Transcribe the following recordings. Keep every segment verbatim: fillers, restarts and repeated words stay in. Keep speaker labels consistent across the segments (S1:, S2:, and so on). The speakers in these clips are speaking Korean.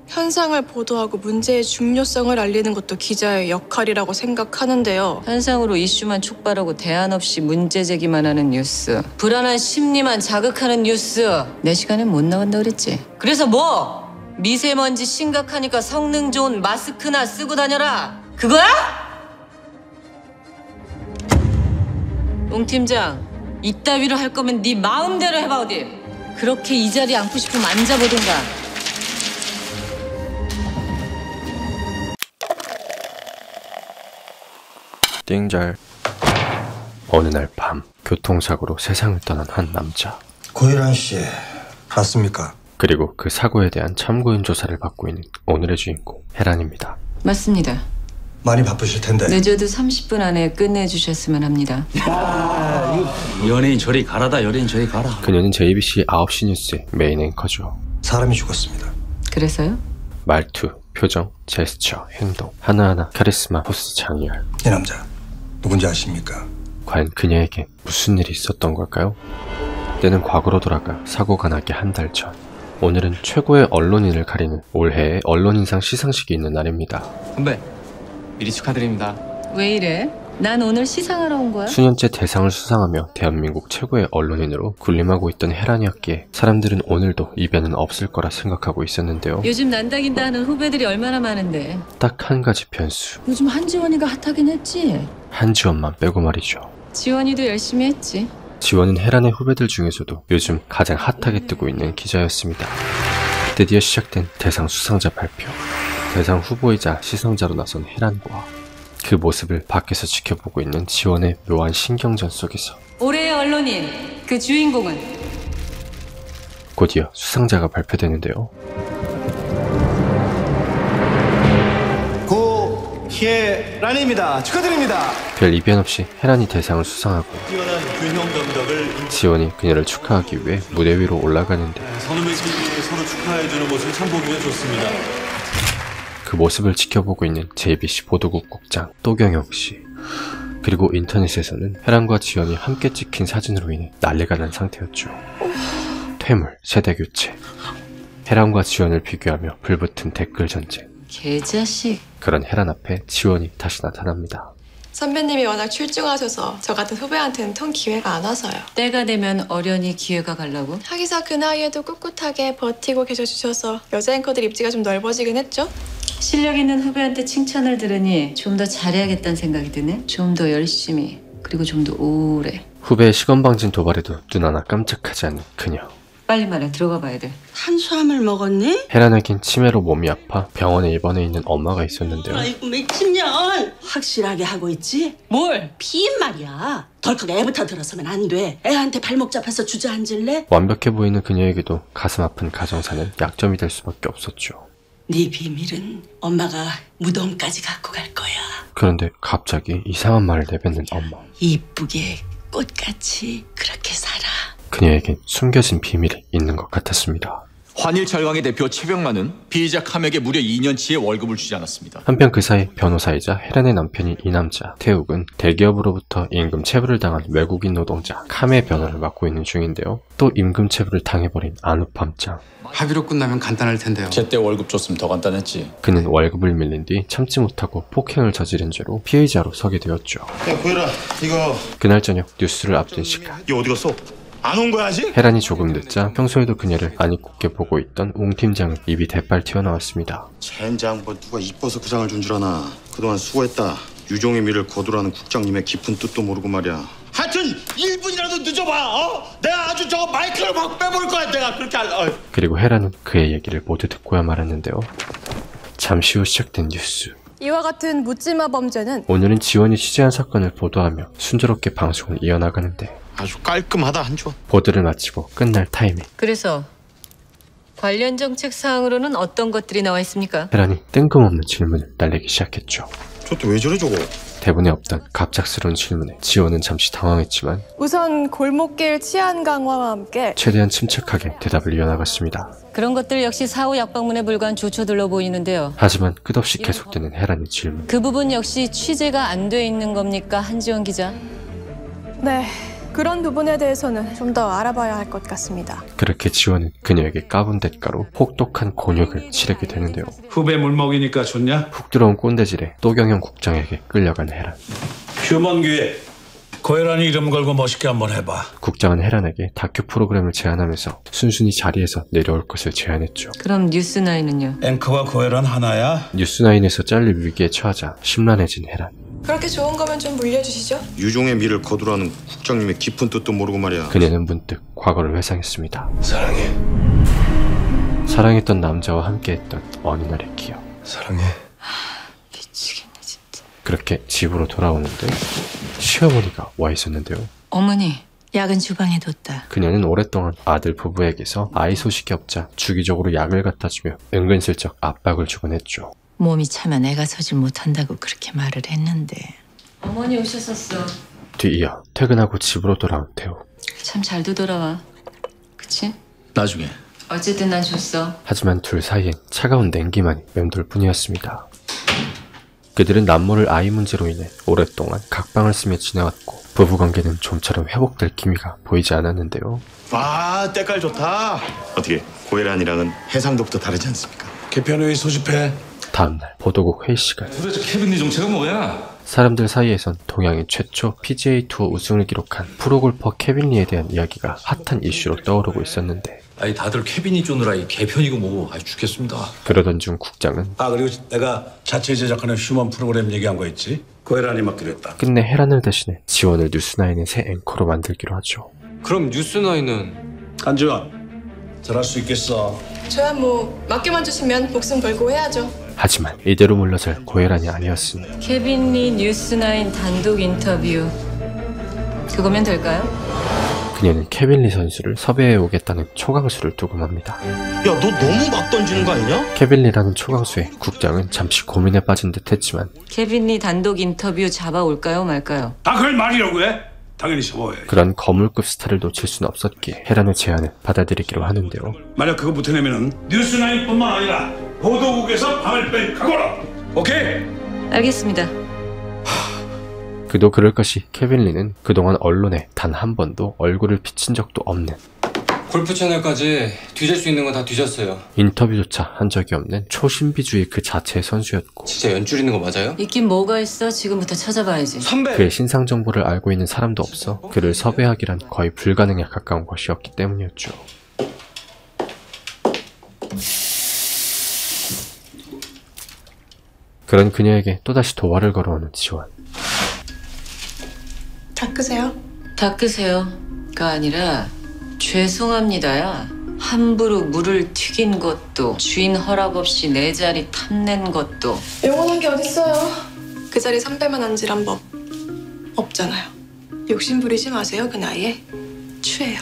S1: 현상을 보도하고 문제의 중요성을 알리는 것도 기자의 역할이라고 생각하는데요.
S2: 현상으로 이슈만 촉발하고 대안 없이 문제 제기만 하는 뉴스, 불안한 심리만 자극하는 뉴스. 내 시간엔 못 나간다 그랬지. 그래서 뭐? 미세먼지 심각하니까 성능 좋은 마스크나 쓰고 다녀라, 그거야? 웅 팀장, 이따위로 할 거면 네 마음대로 해봐. 어디 그렇게 이 자리에 앉고 싶으면 앉아보든가.
S3: 띵잘. 어느 날 밤, 교통사고로 세상을 떠난 한 남자.
S4: 고일환 씨, 봤습니까?
S3: 그리고 그 사고에 대한 참고인 조사를 받고 있는 오늘의 주인공, 혜란입니다.
S2: 맞습니다.
S4: 많이 바쁘실 텐데.
S2: 늦어도 삼십 분 안에 끝내주셨으면 합니다.
S5: 연예인 저리 가라다, 연예인 저리 가라.
S3: 그녀는 제이비씨 아홉 시 뉴스의 메인 앵커죠.
S4: 사람이 죽었습니다.
S2: 그래서요?
S3: 말투, 표정, 제스처, 행동 하나하나 카리스마 포스 장렬.
S4: 이 남자 누군지 아십니까?
S3: 과연 그녀에게 무슨 일이 있었던 걸까요? 때는 과거로 돌아가 사고가 나기 한 달 전. 오늘은 최고의 언론인을 가리는 올해의 언론인상 시상식이 있는 날입니다.
S5: 선배, 미리 축하드립니다.
S2: 왜 이래? 난 오늘 시상하러 온 거야?
S3: 수년째 대상을 수상하며 대한민국 최고의 언론인으로 군림하고 있던 혜란이었기에 사람들은 오늘도 이변은 없을 거라 생각하고 있었는데요.
S2: 요즘 난다긴다 하는 후배들이 얼마나 많은데.
S3: 딱 한 가지 변수.
S2: 요즘 한지원이가 핫하긴 했지.
S3: 한지원만 빼고 말이죠.
S2: 지원이도 열심히 했지.
S3: 지원은 혜란의 후배들 중에서도 요즘 가장 핫하게 뜨고 있는 기자였습니다. 드디어 시작된 대상 수상자 발표. 대상 후보이자 시상자로 나선 혜란과 그 모습을 밖에서 지켜보고 있는 지원의 묘한 신경전 속에서
S2: 올해의 언론인, 그 주인공은
S3: 곧이어 수상자가 발표되는데요.
S6: 고혜란입니다. 축하드립니다.
S3: 별 이변 없이 혜란이 대상을 수상하고
S6: 뛰어난 균형 감각을
S3: 지원이 그녀를 축하하기 위해 무대 위로 올라가는데
S6: 선후배 친구들이 서로 축하해주는 모습 참 보기가 좋습니다.
S3: 그 모습을 지켜보고 있는 제이비씨 보도국 국장 또경혁씨. 그리고 인터넷에서는 혜란과 지원이 함께 찍힌 사진으로 인해 난리가 난 상태였죠. 퇴물, 세대교체, 혜란과 지원을 비교하며 불붙은 댓글 전쟁.
S2: 개자식.
S3: 그런 혜란 앞에 지원이 다시 나타납니다.
S1: 선배님이 워낙 출중하셔서 저 같은 후배한테는 통 기회가 안 와서요.
S2: 때가 되면 어련히 기회가 가려고?
S1: 하기사 그 나이에도 꿋꿋하게 버티고 계셔주셔서 여자 앵커들 입지가 좀 넓어지긴 했죠?
S2: 실력 있는 후배한테 칭찬을 들으니 좀 더 잘해야겠다는 생각이 드네. 좀 더 열심히, 그리고 좀 더 오래.
S3: 후배의 시건방진 도발에도 눈 하나 깜짝하지 않는 그녀.
S2: 빨리 말해, 들어가 봐야 돼.
S7: 탄수화물 먹었니?
S3: 혜란에겐 치매로 몸이 아파 병원에 입원해 있는 엄마가 있었는데요.
S7: 아이고 미친년. 확실하게 하고 있지?
S2: 뭘?
S7: 피임 말이야. 덜컥 애부터 들어서면 안 돼. 애한테 발목 잡아서 주저앉을래?
S3: 완벽해 보이는 그녀에게도 가슴 아픈 가정사는 약점이 될 수밖에 없었죠.
S7: 네 비밀은 엄마가 무덤까지 갖고 갈 거야.
S3: 그런데 갑자기 이상한 말을 내뱉는 엄마.
S7: 이쁘게 꽃같이 그렇게 살아.
S3: 그녀에겐 숨겨진 비밀이 있는 것 같았습니다.
S8: 환일철강의 대표 최병만은 피의자 카맥에 무려 이 년치의 월급을 주지 않았습니다.
S3: 한편 그 사이 변호사이자 혜란의 남편인 이 남자 태욱은 대기업으로부터 임금 체불을 당한 외국인 노동자 카메 변호를 맡고 있는 중인데요. 또 임금 체불을 당해버린 안우팜짱.
S9: 합의로 끝나면 간단할 텐데요.
S8: 제때 월급 줬으면 더 간단했지.
S3: 그는 월급을 밀린 뒤 참지 못하고 폭행을 저지른 죄로 피의자로 서게 되었죠.
S6: 야 고일아, 이거
S3: 그날 저녁 뉴스를 앞둔 시간.
S6: 이거 어디 갔어? 안 온 거야 아직?
S3: 혜란이 조금 늦자 평소에도 그녀를 안 이쁘게 보고 있던 웅 팀장은 입이 대빨 튀어나왔습니다.
S10: 젠장 뭐 누가 이뻐서 그 장을 준 줄 아나. 그동안 수고했다. 유종의 미를 거두라는 국장님의 깊은 뜻도 모르고 말이야.
S6: 하여튼 일 분이라도 늦어봐. 어? 내가 아주 저거 마이크를 막 빼볼 거야. 내가 그렇게 할. 어.
S3: 그리고 혜란은 그의 얘기를 모두 듣고야 말았는데요. 잠시 후 시작된 뉴스.
S1: 이와 같은 묻지마 범죄는
S3: 오늘은 지원이 취재한 사건을 보도하며 순조롭게 방송을 이어나가는데
S6: 아주 깔끔하다 한조.
S3: 보도를 마치고 끝날 타이밍.
S2: 그래서 관련 정책 사항으로는 어떤 것들이 나와 있습니까?
S3: 혜란이 뜬금없는 질문을 날리기 시작했죠.
S10: 저때 왜 저래 저거?
S3: 대본에 없던 갑작스러운 질문에 지원은 잠시 당황했지만
S1: 우선 골목길 치안 강화와 함께
S3: 최대한 침착하게 대답을 이어나갔습니다.
S2: 그런 것들 역시 사후 약방문에 불과한 조처들로 보이는데요.
S3: 하지만 끝없이 계속되는 혜란의 질문.
S2: 그 부분 역시 취재가 안 돼 있는 겁니까, 한지원 기자?
S1: 네, 그런 부분에 대해서는 좀 더 알아봐야 할 것 같습니다.
S3: 그렇게 지원은 그녀에게 까분 대가로 혹독한 곤욕을 치르게 되는데요.
S6: 후배 물먹이니까 좋냐?
S3: 훅 들어온 꼰대질에 또경영 국장에게 끌려간 혜란.
S6: 휴먼 기획. 고혜란이 이름 걸고 멋있게 한번 해봐.
S3: 국장은 혜란에게 다큐 프로그램을 제안하면서 순순히 자리에서 내려올 것을 제안했죠.
S2: 그럼 뉴스나인은요?
S6: 앵커와 고혜란 하나야?
S3: 뉴스나인에서 잘릴 위기에 처하자 심란해진 혜란.
S1: 그렇게 좋은 거면 좀 물려주시죠.
S10: 유종의 미를 거두라는 국장님의 깊은 뜻도 모르고 말이야.
S3: 그녀는 문득 과거를 회상했습니다.
S4: 사랑해.
S3: 사랑했던 남자와 함께했던 어느 날의 기억.
S4: 사랑해.
S2: 미치겠네 진짜.
S3: 그렇게 집으로 돌아오는데 시어머니가 와 있었는데요.
S2: 어머니, 약은 주방에 뒀다.
S3: 그녀는 오랫동안 아들 부부에게서 아이 소식이 없자 주기적으로 약을 갖다 주며 은근슬쩍 압박을 주곤 했죠.
S2: 몸이 차면 애가 서질 못한다고 그렇게 말을 했는데. 어머니 오셨었어.
S3: 뒤이어 퇴근하고 집으로 돌아온 태우.
S2: 참 잘도 돌아와. 그치?
S5: 나중에.
S2: 어쨌든 난 줬어.
S3: 하지만 둘 사이엔 차가운 냉기만이 맴돌 뿐이었습니다. 그들은 남모를 아이 문제로 인해 오랫동안 각방을 쓰며 지내왔고 부부관계는 좀처럼 회복될 기미가 보이지 않았는데요.
S10: 아, 때깔 좋다. 어떻게 고혜란이랑은 해상도부터 다르지 않습니까?
S6: 개편회의 소집해.
S3: 다음날 보도국 회의 시간.
S5: 도대체 케빈 네 정체가 뭐야?
S3: 사람들 사이에선 동양인 최초 피지에이 투어 우승을 기록한 프로골퍼 케빈 리에 대한 이야기가 핫한 이슈로 떠오르고 있었는데
S5: 아니 다들 케빈이 쪼느라 이 개편이고 뭐고 아주 죽겠습니다.
S3: 그러던 중 국장은
S6: 아 그리고 내가 자체 제작하는 휴먼 프로그램 얘기한 거 있지? 고혜란이 맡기로 했다.
S3: 끝내 혜란을 대신해 지원을 뉴스나인의 새 앵커로 만들기로 하죠.
S9: 그럼 뉴스나인은
S6: 한지원 잘할 수 있겠어.
S1: 저야 뭐 맡겨만 주시면 목숨 걸고 해야죠.
S3: 하지만 이대로 물러설 고혜란이 아니었습니다.
S2: 케빈 리 뉴스나인 단독 인터뷰. 그거면 될까요?
S3: 그녀는 케빈 리 선수를 섭외해 오겠다는 초강수를 두고 맙니다.
S10: 야, 너 너무 막 던지는 거 아니냐?
S3: 케빈 리라는 초강수에 국장은 잠시 고민에 빠진 듯 했지만
S2: 케빈 리 단독 인터뷰 잡아올까요 말까요?
S6: 아 그걸 말이라고 해? 당연히 접어야지.
S3: 그런 거물급 스타를 놓칠 수는 없었기에 혜란의 제안을 받아들이기로 하는데요.
S6: 만약 그거 못해내면은 뉴스나인뿐만 아니라 보도국에서 밤을 뺀 각오라. 오케이?
S2: 알겠습니다.
S3: 그도 그럴 것이 케빈 리는 그동안 언론에 단 한 번도 얼굴을 비친 적도 없는
S9: 골프 채널까지 뒤질 수 있는 건 다 뒤졌어요.
S3: 인터뷰조차 한 적이 없는 초신비주의 그 자체의 선수였고
S9: 진짜 연출 있는 거 맞아요?
S2: 있긴 뭐가 있어? 지금부터 찾아봐야지.
S9: 선배!
S3: 그의 신상 정보를 알고 있는 사람도 없어 그를 섭외하기란 거의 불가능에 가까운 것이었기 때문이었죠. 그런 그녀에게 또다시 도발을 걸어오는 지원.
S1: 닦으세요.
S2: 닦으세요가 아니라 죄송합니다야. 함부로 물을 튀긴 것도 주인 허락 없이 내 자리 탐낸 것도.
S1: 영원한 게 어딨어요. 그 자리 선배만 앉으란 법 없잖아요. 욕심 부리지 마세요. 그 나이에 추해요.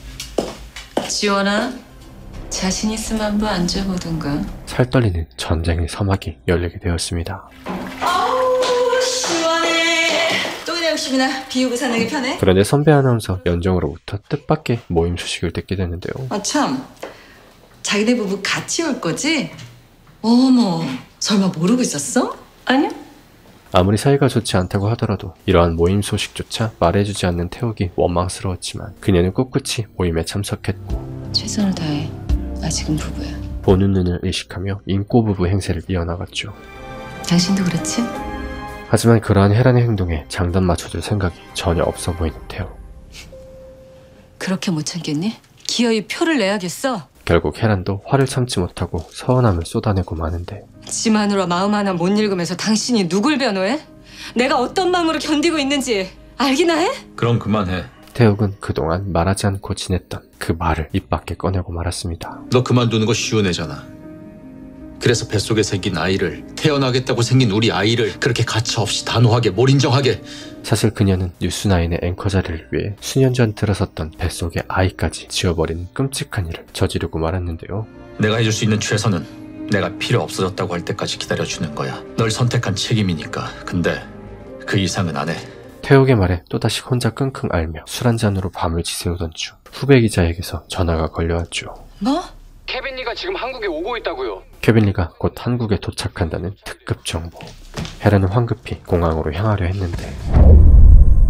S2: 지원아, 자신 있으면 한번 앉아보든가.
S3: 살떨리는 전쟁의 서막이 열리게 되었습니다.
S7: 아우 시원해. 또 그냥 욕심이나 비우고 사는 게 편해?
S3: 그런데 선배 아나운서 연정으로부터 뜻밖의 모임 소식을 듣게 되는데요.
S7: 아 참, 자기네 부부 같이 올 거지? 어머, 설마 모르고 있었어?
S2: 아니요.
S3: 아무리 사이가 좋지 않다고 하더라도 이러한 모임 소식조차 말해주지 않는 태욱이 원망스러웠지만 그녀는 꿋꿋이 모임에 참석했고
S2: 최선을 다해. 아직은 부부야.
S3: 보는 눈을 의식하며 인꼬부부 행세를 이어나갔죠.
S2: 당신도 그렇지?
S3: 하지만 그러한 혜란의 행동에 장단 맞춰줄 생각이 전혀 없어 보이는 태욱.
S2: 그렇게 못 참겠니? 기어이 표를 내야겠어.
S3: 결국 혜란도 화를 참지 못하고 서운함을 쏟아내고 마는데
S2: 지 마누라 마음 하나 못 읽으면서 당신이 누굴 변호해? 내가 어떤 마음으로 견디고 있는지 알기나 해?
S5: 그럼 그만해.
S3: 태욱은 그동안 말하지 않고 지냈던 그 말을 입 밖에 꺼내고 말았습니다.
S5: 너 그만두는 거 쉬운 애잖아. 그래서 뱃속에 생긴 아이를, 태어나겠다고 생긴 우리 아이를 그렇게 가차없이 단호하게 몰인정하게.
S3: 사실 그녀는 뉴스나인의 앵커 자리를 위해 수년 전 들어섰던 뱃속의 아이까지 지워버린 끔찍한 일을 저지르고 말았는데요.
S5: 내가 해줄 수 있는 최선은 내가 필요 없어졌다고 할 때까지 기다려주는 거야. 널 선택한 책임이니까. 근데 그 이상은 안 해.
S3: 태욱의 말에 또다시 혼자 끙끙 앓며 술 한잔으로 밤을 지새우던 중 후배 기자에게서 전화가 걸려왔죠.
S2: 뭐?
S9: 케빈 리가 지금 한국에 오고 있다고요.
S3: 케빈 리가 곧 한국에 도착한다는 특급 정보. 혜란은 황급히 공항으로 향하려 했는데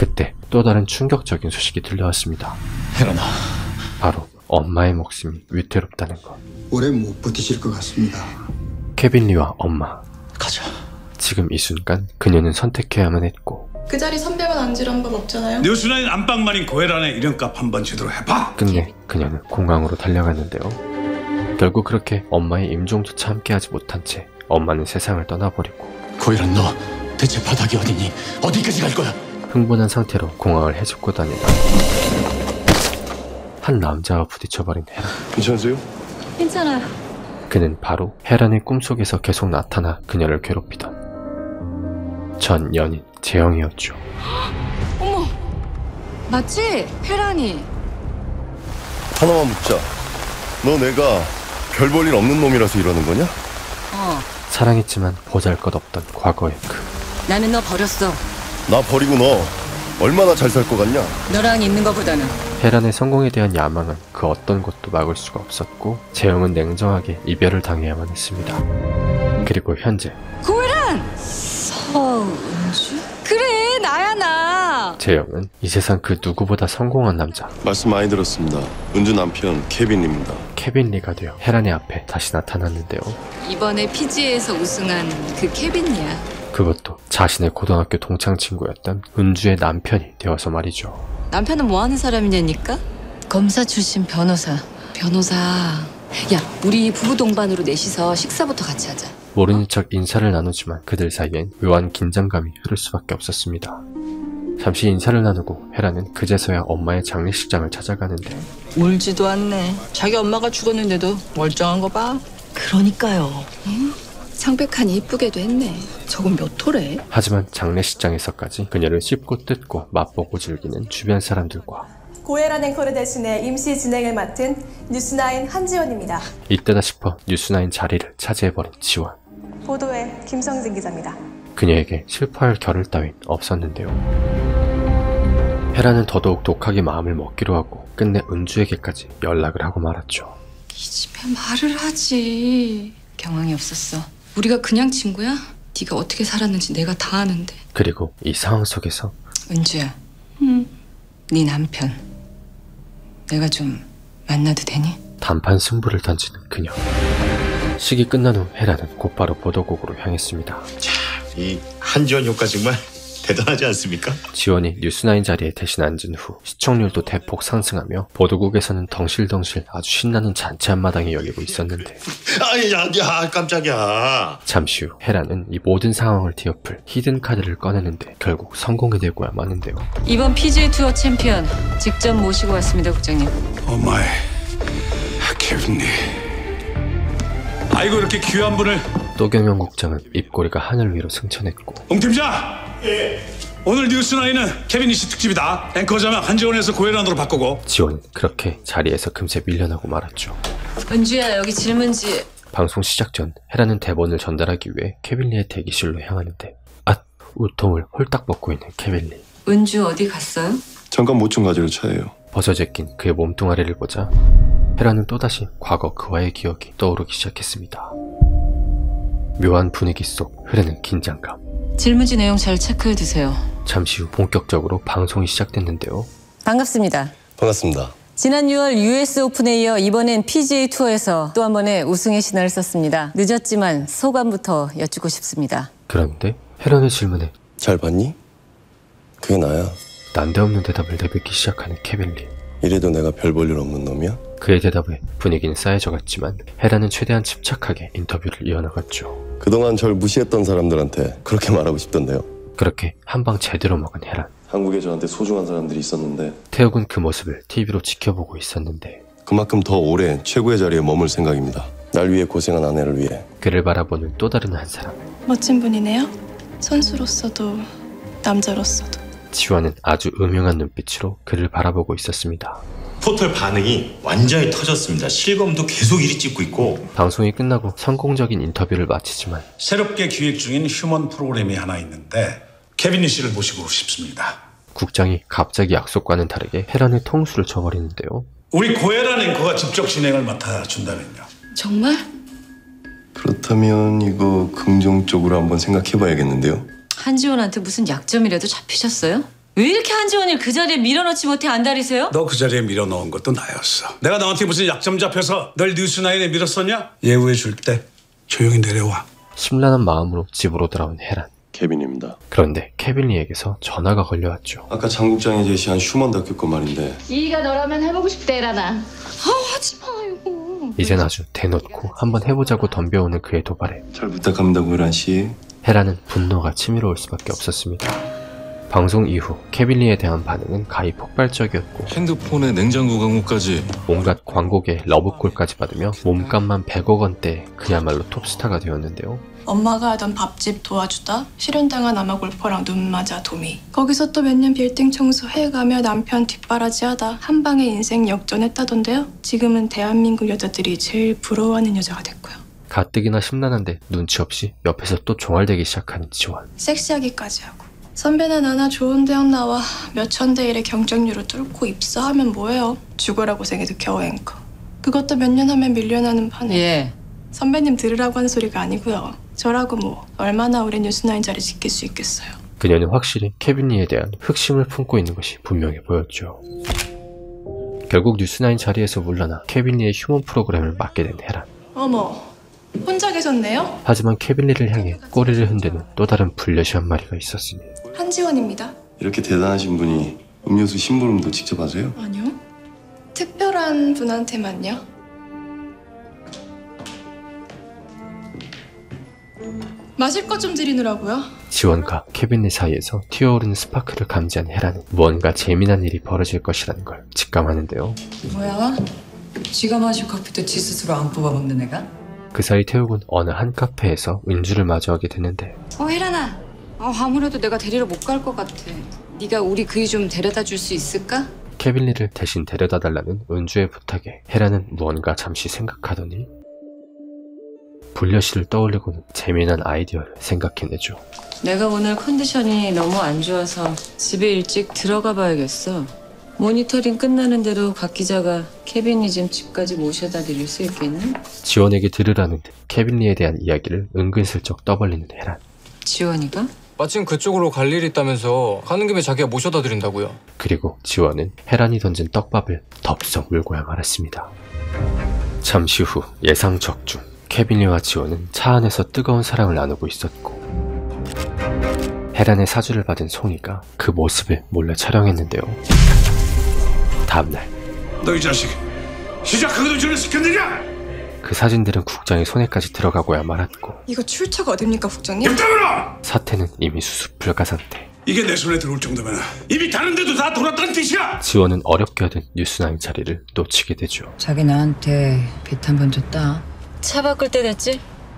S3: 그때 또 다른 충격적인 소식이 들려왔습니다.
S8: 혜란아,
S3: 바로 엄마의 목숨이 위태롭다는 것.
S4: 오래 못 버티실 것 같습니다.
S3: 케빈 리와 엄마.
S8: 가자.
S3: 지금 이 순간 그녀는 선택해야만 했고
S1: 그 자리 선배만 앉으란 법 없잖아요.
S6: 뉴스나인 안방만인 고혜란의 이름값 한번 제대로 해봐.
S3: 끝내 그녀는 공항으로 달려갔는데요. 결국 그렇게 엄마의 임종조차 함께하지 못한 채 엄마는 세상을 떠나버리고
S5: 고혜란, 너 대체 바닥이 어디니? 어디까지 갈 거야?
S3: 흥분한 상태로 공항을 헤집고 다니다 한 남자와 부딪혀버린 헤란.
S4: 괜찮으세요?
S7: 괜찮아요.
S3: 그는 바로 헤란의 꿈속에서 계속 나타나 그녀를 괴롭히던 전 연인 재영이었죠.
S7: 어머, 맞지? 혜란이.
S11: 하나만 묻자. 너 내가 별 볼 일 없는 놈이라서 이러는 거냐?
S7: 어,
S3: 사랑했지만 보잘것없던 과거의 그
S2: 나는 너 버렸어.
S11: 나 버리고 너 얼마나 잘 살 것 같냐?
S2: 너랑 있는 거보다는.
S3: 헤란의 성공에 대한 야망은 그 어떤 것도 막을 수가 없었고 재영은 냉정하게 이별을 당해야만 했습니다. 그리고 현재
S7: 고혜란! 서은주? 그래, 나야 나.
S3: 재영은 이 세상 그 누구보다 성공한 남자
S11: 말씀 많이 들었습니다. 은주 남편 케빈입니다.
S3: 케빈 리가 되어 헤란의 앞에 다시 나타났는데요.
S7: 이번에 피지에이에서 우승한 그 케빈이야.
S3: 그것도 자신의 고등학교 동창 친구였던 은주의 남편이 되어서 말이죠.
S7: 남편은 뭐 하는 사람이냐니까?
S2: 검사 출신 변호사.
S7: 변호사. 야, 우리 부부 동반으로 넷이서 식사부터 같이 하자.
S3: 모르는 척 인사를 나누지만 그들 사이엔 묘한 긴장감이 흐를 수밖에 없었습니다. 잠시 인사를 나누고 헤라는 그제서야 엄마의 장례식장을 찾아가는데
S2: 울지도 않네. 자기 엄마가 죽었는데도 멀쩡한 거 봐.
S7: 그러니까요. 응? 창백하니 이쁘게도 했네. 저건 몇 호래?
S3: 하지만 장례식장에서까지 그녀를 씹고 뜯고 맛보고 즐기는 주변 사람들과
S12: 고혜란 앵커를 대신해 임시 진행을 맡은 뉴스나인 한지원입니다.
S3: 이때다 싶어 뉴스나인 자리를 차지해버린 지원.
S12: 보도에 김성진 기자입니다.
S3: 그녀에게 슬퍼할 겨를 따윈 없었는데요. 헤라는 더더욱 독하게 마음을 먹기로 하고 끝내 은주에게까지 연락을 하고 말았죠.
S7: 이 집에 말을 하지. 경황이 없었어. 우리가 그냥 친구야? 네가 어떻게 살았는지 내가 다 아는데.
S3: 그리고 이 상황 속에서
S2: 은주야,
S7: 응.
S2: 네 남편 내가 좀 만나도 되니?
S3: 단판 승부를 던지는 그녀. 식이 끝난 후 헤라는 곧바로 보도국으로 향했습니다.
S6: 이 한지원 효과 정말 대단하지 않습니까?
S3: 지원이 뉴스나인 자리에 대신 앉은 후 시청률도 대폭 상승하며 보도국에서는 덩실덩실 아주 신나는 잔치 한마당이 열리고 있었는데
S6: 아야, 야, 깜짝이야.
S3: 잠시 후 헤라는 이 모든 상황을 뒤엎을 히든 카드를 꺼내는데 결국 성공해내고야 마는데요.
S2: 이번 피지에이 투어 챔피언 직접 모시고 왔습니다, 국장님.
S6: 오마이, 케빈님. 아이고, 이렇게 귀한 분을.
S3: 또경영 국장은 입꼬리가 하늘 위로 승천했고
S6: 옹 팀장! 예. 오늘 뉴스나인은 케빈 씨 특집이다. 앵커 자막 한지원에서 고혜란으로 바꾸고.
S3: 지원은 그렇게 자리에서 금세 밀려나고 말았죠.
S2: 은주야, 여기 질문지.
S3: 방송 시작 전 헤라는 대본을 전달하기 위해 케빈리의 대기실로 향하는데 앗! 우통을 홀딱 벗고 있는 케빈리.
S2: 은주 어디 갔어요?
S11: 잠깐 모충 가지러 차예요.
S3: 벗어져 낀 그의 몸뚱아리를 보자 헤라는 또다시 과거 그와의 기억이 떠오르기 시작했습니다. 묘한 분위기 속 흐르는 긴장감.
S2: 질문지 내용 잘 체크해 두세요.
S3: 잠시 후 본격적으로 방송이 시작됐는데요.
S2: 반갑습니다.
S11: 반갑습니다.
S2: 지난 유월 유에스 오픈에 이어 이번엔 피지에이 투어에서 또 한 번의 우승의 신화를 썼습니다. 늦었지만 소감부터 여쭙고 싶습니다.
S3: 그런데 헤란의 질문에
S11: 잘 봤니? 그게 나야.
S3: 난데없는 대답을 내뱉기 시작하는 케빈리.
S11: 이래도 내가 별 볼 일 없는 놈이야?
S3: 그의 대답에 분위기는 쌓여져갔지만 헤라는 최대한 침착하게 인터뷰를 이어나갔죠.
S11: 그동안 절 무시했던 사람들한테 그렇게 말하고 싶던데요.
S3: 그렇게 한 방 제대로 먹은 헤란.
S11: 한국에 저한테 소중한 사람들이 있었는데
S3: 태욱은 그 모습을 티비로 지켜보고 있었는데
S11: 그만큼 더 오래 최고의 자리에 머물 생각입니다. 날 위해 고생한 아내를 위해.
S3: 그를 바라보는 또 다른 한 사람.
S1: 멋진 분이네요. 선수로서도 남자로서도.
S3: 지원은 아주 음흉한 눈빛으로 그를 바라보고 있었습니다.
S13: 포털 반응이 완전히 터졌습니다. 실검도 계속 일이 찍고 있고.
S3: 방송이 끝나고 성공적인 인터뷰를 마치지만
S6: 새롭게 기획 중인 휴먼 프로그램이 하나 있는데 케빈 씨를 모시고 싶습니다.
S3: 국장이 갑자기 약속과는 다르게 헤란의 통수를 쳐버리는데요.
S6: 우리 고혜란 앵커가 직접 진행을 맡아준다면요.
S7: 정말?
S11: 그렇다면 이거 긍정적으로 한번 생각해봐야겠는데요.
S2: 한지원한테 무슨 약점이라도 잡히셨어요? 왜 이렇게 한지원을 그 자리에 밀어넣지 못해 안달이세요?
S14: 너 그 자리에 밀어넣은 것도 나였어. 내가 너한테 무슨 약점 잡혀서 널 뉴스나인에 밀었었냐? 예우해 줄 때 조용히 내려와.
S3: 심란한 마음으로 집으로 돌아온 헤란.
S11: 케빈입니다.
S3: 그런데 케빈리에게서 전화가 걸려왔죠.
S11: 아까 장국장이 제시한 슈먼 다큐 건 말인데
S15: 이가 너라면 해보고 싶대, 라나. 아, 하지 마요.
S3: 이젠 아주 대놓고 한번 해보자고 덤벼오는 그의 도발에
S11: 잘 부탁합니다, 고혜란 씨.
S3: 헤란은 분노가 치밀어올 수밖에 없었습니다. 방송 이후 케빈리에 대한 반응은 가히 폭발적이었고
S16: 핸드폰에 냉장고 광고까지
S3: 온갖 광고계 러브콜까지 받으며 몸값만 백억 원대 그야말로 톱스타가 되었는데요.
S1: 엄마가 하던 밥집 도와주다 실현당한 아마 골퍼랑 눈 맞아 도미. 거기서 또 몇 년 빌딩 청소 해가며 남편 뒷바라지하다 한 방에 인생 역전했다던데요. 지금은 대한민국 여자들이 제일 부러워하는 여자가 됐고요.
S3: 가뜩이나 심란한데 눈치 없이 옆에서 또 종알대기 시작하는 지원.
S1: 섹시하기까지 하고. 선배나 나나 좋은 대학 나와 몇천 대 일의 경쟁률을 뚫고 입사하면 뭐해요. 죽어라 고생해도 겨우 앵커. 그것도 몇 년 하면 밀려나는 판에.
S2: 예.
S1: 선배님 들으라고 하는 소리가 아니고요. 저라고 뭐 얼마나 오래 뉴스나인 자리 지킬 수 있겠어요.
S3: 그녀는 확실히 케빈리에 대한 흑심을 품고 있는 것이 분명해 보였죠. 결국 뉴스나인 자리에서 물러나 케빈리의 휴먼 프로그램을 맡게 된 헤란.
S1: 어머, 혼자 계셨네요?
S3: 하지만 케빈리를 향해 꼬리를 흔드는 또 다른 불려시 한 마리가 있었으니.
S1: 한지원입니다.
S11: 이렇게 대단하신 분이 음료수 심부름도 직접 하세요?
S1: 아니요. 특별한 분한테만요. 마실 것 좀 드리느라고요.
S3: 지원과 케빈리 사이에서 튀어오르는 스파크를 감지한 헤라는 무언가 재미난 일이 벌어질 것이라는 걸 직감하는데요.
S7: 뭐야? 지가 마실 커피도 지 스스로 안 뽑아먹는 애가?
S3: 그 사이 태욱은 어느 한 카페에서 은주를 마주하게 되는데
S7: 어, 혜란아. 어, 아무래도 내가 데리러 못 갈 것 같아. 네가 우리 그이 좀 데려다 줄 수 있을까?
S3: 케빈리를 대신 데려다 달라는 은주의 부탁에 헤라는 무언가 잠시 생각하더니 불려시를 떠올리고는 재미난 아이디어를 생각해내죠.
S2: 내가 오늘 컨디션이 너무 안 좋아서 집에 일찍 들어가 봐야겠어. 모니터링 끝나는 대로 박 기자가 케빈리 좀 집까지 모셔다 드릴 수 있겠니?
S3: 지원에게 들으라는 듯 케빈리에 대한 이야기를 은근슬쩍 떠벌리는 헤란.
S2: 지원이가?
S9: 마침 그쪽으로 갈 일이 있다면서 가는 김에 자기가 모셔다 드린다고요.
S3: 그리고 지원은 헤란이 던진 떡밥을 덥석 물고야 말았습니다. 잠시 후 예상 적중 케빈리와 지원은 차 안에서 뜨거운 사랑을 나누고 있었고 헤란의 사주를 받은 송이가 그 모습을 몰래 촬영했는데요. 다음날
S14: 너 이 자식 시작하기도 전에 시켰느냐?
S3: 그 사진들은 국장의 손에까지 들어가고야 말았고
S1: 이거 출처가 어딥니까, 국장님?
S3: 사태는 이미 수습불가 상태.
S14: 이게 내 손에 들어올 정도면 이미 다른 데도 다 돌았다는 뜻이야.
S3: 지원은 어렵게 얻은 뉴스나인 자리를 놓치게 되죠.
S7: 자기 나한테 빚 한 번 줬다.
S2: 차 바꿀 때 됐지?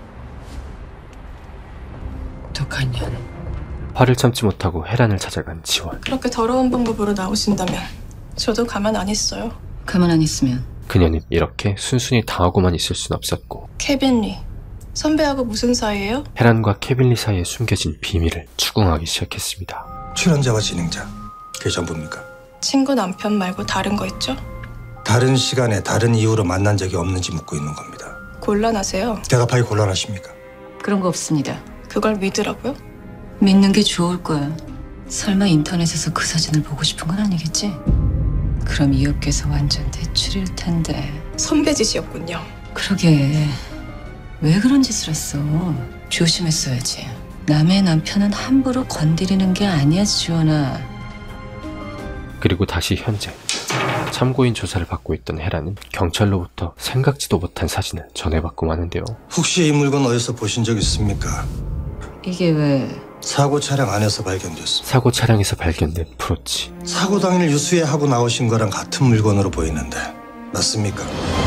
S7: 독한 년.
S3: 화를 참지 못하고 헤란을 찾아간 지원.
S1: 그렇게 더러운 방법으로 나오신다면 저도 가만 안 있어요.
S2: 가만 안 있으면?
S3: 그녀는 이렇게 순순히 당하고만 있을 순 없었고
S1: 케빈리, 선배하고 무슨 사이예요?
S3: 헤란과 케빈리 사이에 숨겨진 비밀을 추궁하기 시작했습니다.
S17: 출연자와 진행자, 그게 전부입니까?
S1: 친구 남편 말고 다른 거 있죠?
S17: 다른 시간에 다른 이유로 만난 적이 없는지 묻고 있는 겁니다.
S1: 곤란하세요?
S17: 대답하기 곤란하십니까?
S2: 그런 거 없습니다.
S1: 그걸 믿으라고요?
S2: 믿는 게 좋을 거야. 설마 인터넷에서 그 사진을 보고 싶은 건 아니겠지? 그럼 이 업계에서 완전 대출일 텐데.
S1: 선배 짓이었군요.
S2: 그러게 왜 그런 짓을 했어? 조심했어야지. 남의 남편은 함부로 건드리는 게 아니야, 지원아.
S3: 그리고 다시 현재 참고인 조사를 받고 있던 헤라는 경찰로부터 생각지도 못한 사진을 전해받고 마는데요.
S17: 혹시 이 물건 어디서 보신 적 있습니까?
S2: 이게 왜?
S17: 사고 차량 안에서 발견됐습니다.
S3: 사고 차량에서 발견된 브로치.
S17: 사고 당일 유수해하고 나오신 거랑 같은 물건으로 보이는데 맞습니까?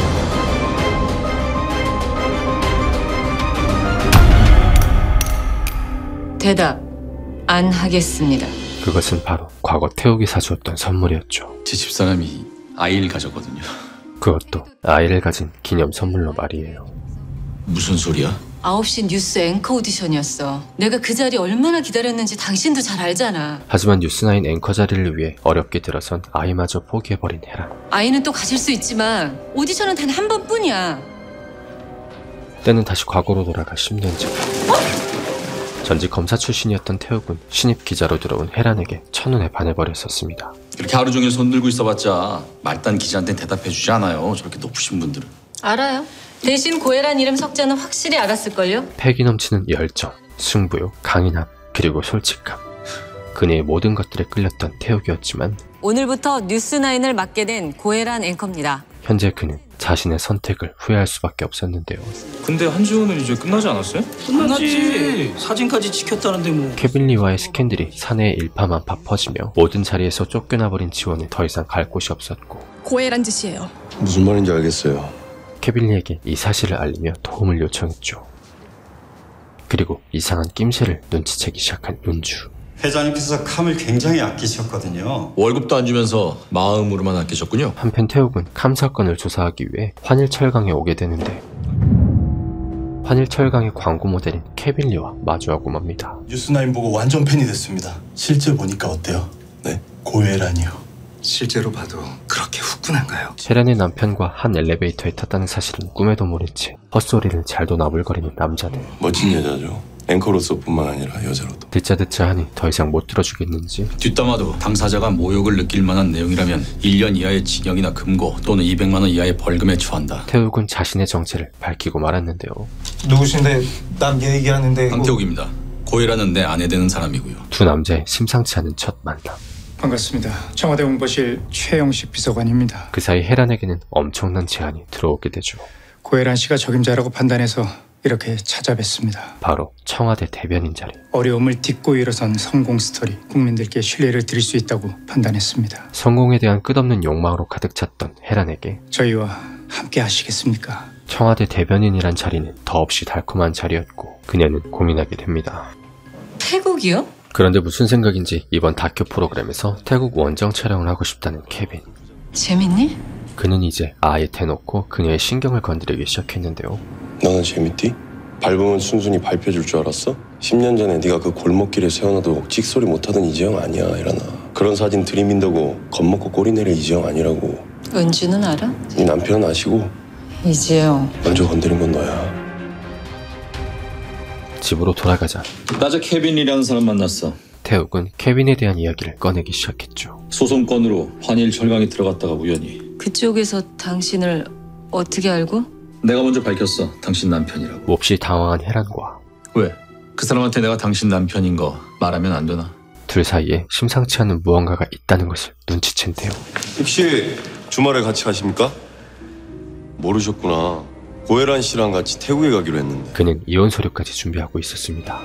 S2: 대답 안 하겠습니다.
S3: 그것은 바로 과거 태욱이 사주었던 선물이었죠.
S8: 제 집사람이 아이를 가졌거든요.
S3: 그것도 아이를 가진 기념 선물로 말이에요.
S8: 무슨 소리야?
S2: 아홉 시 뉴스 앵커 오디션이었어. 내가 그 자리 얼마나 기다렸는지 당신도 잘 알잖아.
S3: 하지만 뉴스나인 앵커 자리를 위해 어렵게 들어선 아이마저 포기해버린 헤란.
S2: 아이는 또 가질 수 있지만 오디션은 단 한 번뿐이야.
S3: 때는 다시 과거로 돌아가 십 년 전. 전직 검사 출신이었던 태욱은 신입 기자로 들어온 혜란에게 첫눈에 반해버렸었습니다.
S8: 이렇게 하루 종일 손 들고 있어봤자 말단 기자한테 대답해주지 않아요. 저렇게 높으신 분들은.
S2: 알아요. 대신 고혜란 이름 석자는 확실히 알았을걸요?
S3: 패기 넘치는 열정, 승부욕, 강인함, 그리고 솔직함. 그녀의 모든 것들에 끌렸던 태욱이었지만
S2: 오늘부터 뉴스나인을 맡게 된 고혜란 앵커입니다.
S3: 현재 그는 자신의 선택을 후회할 수밖에 없었는데요.
S9: 근데 한지호는 이제 끝나지 않았어요?
S18: 끝났지. 사진까지 찍혔다는데 뭐.
S3: 케빈 리와의 스캔들이 사내의 일파만파 퍼지며 모든 자리에서 쫓겨나버린 지원은 더 이상 갈 곳이 없었고
S1: 고혜란 짓이에요.
S11: 무슨 말인지 알겠어요.
S3: 케빈 리에게 이 사실을 알리며 도움을 요청했죠. 그리고 이상한 낌새를 눈치채기 시작한 은주.
S10: 회장님께서 캄을 굉장히 아끼셨거든요.
S5: 월급도 안 주면서 마음으로만 아끼셨군요.
S3: 한편 태욱은 캄 사건을 조사하기 위해 환일철강에 오게 되는데 환일철강의 광고 모델인 케빈 리와 마주하고 맙니다.
S17: 뉴스나인 보고 완전 팬이 됐습니다. 실제 보니까 어때요? 네, 고혜란이요.
S18: 실제로 봐도 그렇게 후끈한가요?
S3: 혜란의 남편과 한 엘리베이터에 탔다는 사실은 꿈에도 모른 채 헛소리를 잘도 나불거리는 남자들.
S11: 멋진 여자죠. 앵커로서뿐만 아니라 여자로도.
S3: 듣자 듣자 하니 더 이상 못 들어주겠는지
S5: 뒷담화도 당사자가 모욕을 느낄 만한 내용이라면 일 년 이하의 징역이나 금고 또는 이백만 원 이하의 벌금에 처한다.
S3: 태욱은 자신의 정체를 밝히고 말았는데요.
S17: 누구신데 남 얘기하는데.
S5: 황태욱입니다. 고혜란은 내 아내 되는 사람이고요.
S3: 두 남자의 심상치 않은 첫 만남.
S19: 반갑습니다. 청와대 홍보실 최영식 비서관입니다.
S3: 그 사이 혜란에게는 엄청난 제안이 들어오게 되죠.
S19: 고혜란 씨가 적임자라고 판단해서 이렇게 찾아뵙습니다.
S3: 바로 청와대 대변인 자리.
S19: 어려움을 딛고 일어선 성공 스토리, 국민들께 신뢰를 드릴 수 있다고 판단했습니다.
S3: 성공에 대한 끝없는 욕망으로 가득 찼던 혜란에게
S19: 저희와 함께 하시겠습니까?
S3: 청와대 대변인이란 자리는 더없이 달콤한 자리였고 그녀는 고민하게 됩니다.
S2: 태국이요?
S3: 그런데 무슨 생각인지 이번 다큐 프로그램에서 태국 원정 촬영을 하고 싶다는 케빈.
S2: 재밌니?
S3: 그는 이제 아예 대놓고 그녀의 신경을 건드리기 시작했는데요.
S11: 너는 재밌디? 밟으면 순순히 밟혀줄 줄 알았어? 십 년 전에 네가 그 골목길에 세워놔도 찍소리 못하던 이재영 아니야, 이러나. 그런 사진 들이민다고 겁먹고 꼬리 내릴 이재영 아니라고.
S2: 은주는 알아?
S11: 네 남편은 아시고
S2: 이재영.
S11: 먼저 건드린 건 너야.
S3: 집으로 돌아가자
S5: 낮에 케빈이라는 사람 만났어.
S3: 태욱은 케빈에 대한 이야기를 꺼내기 시작했죠.
S5: 소송건으로 환일 철강에 들어갔다가 우연히.
S2: 그쪽에서 당신을 어떻게 알고?
S5: 내가 먼저 밝혔어. 당신 남편이라고.
S3: 몹시 당황한 혜란과
S5: 왜? 그 사람한테 내가 당신 남편인 거 말하면 안 되나?
S3: 둘 사이에 심상치 않은 무언가가 있다는 것을 눈치챈 태욱.
S11: 혹시 주말에 같이 가십니까? 모르셨구나. 고혜란 씨랑 같이 태국에 가기로 했는데.
S3: 그는 이혼 서류까지 준비하고 있었습니다.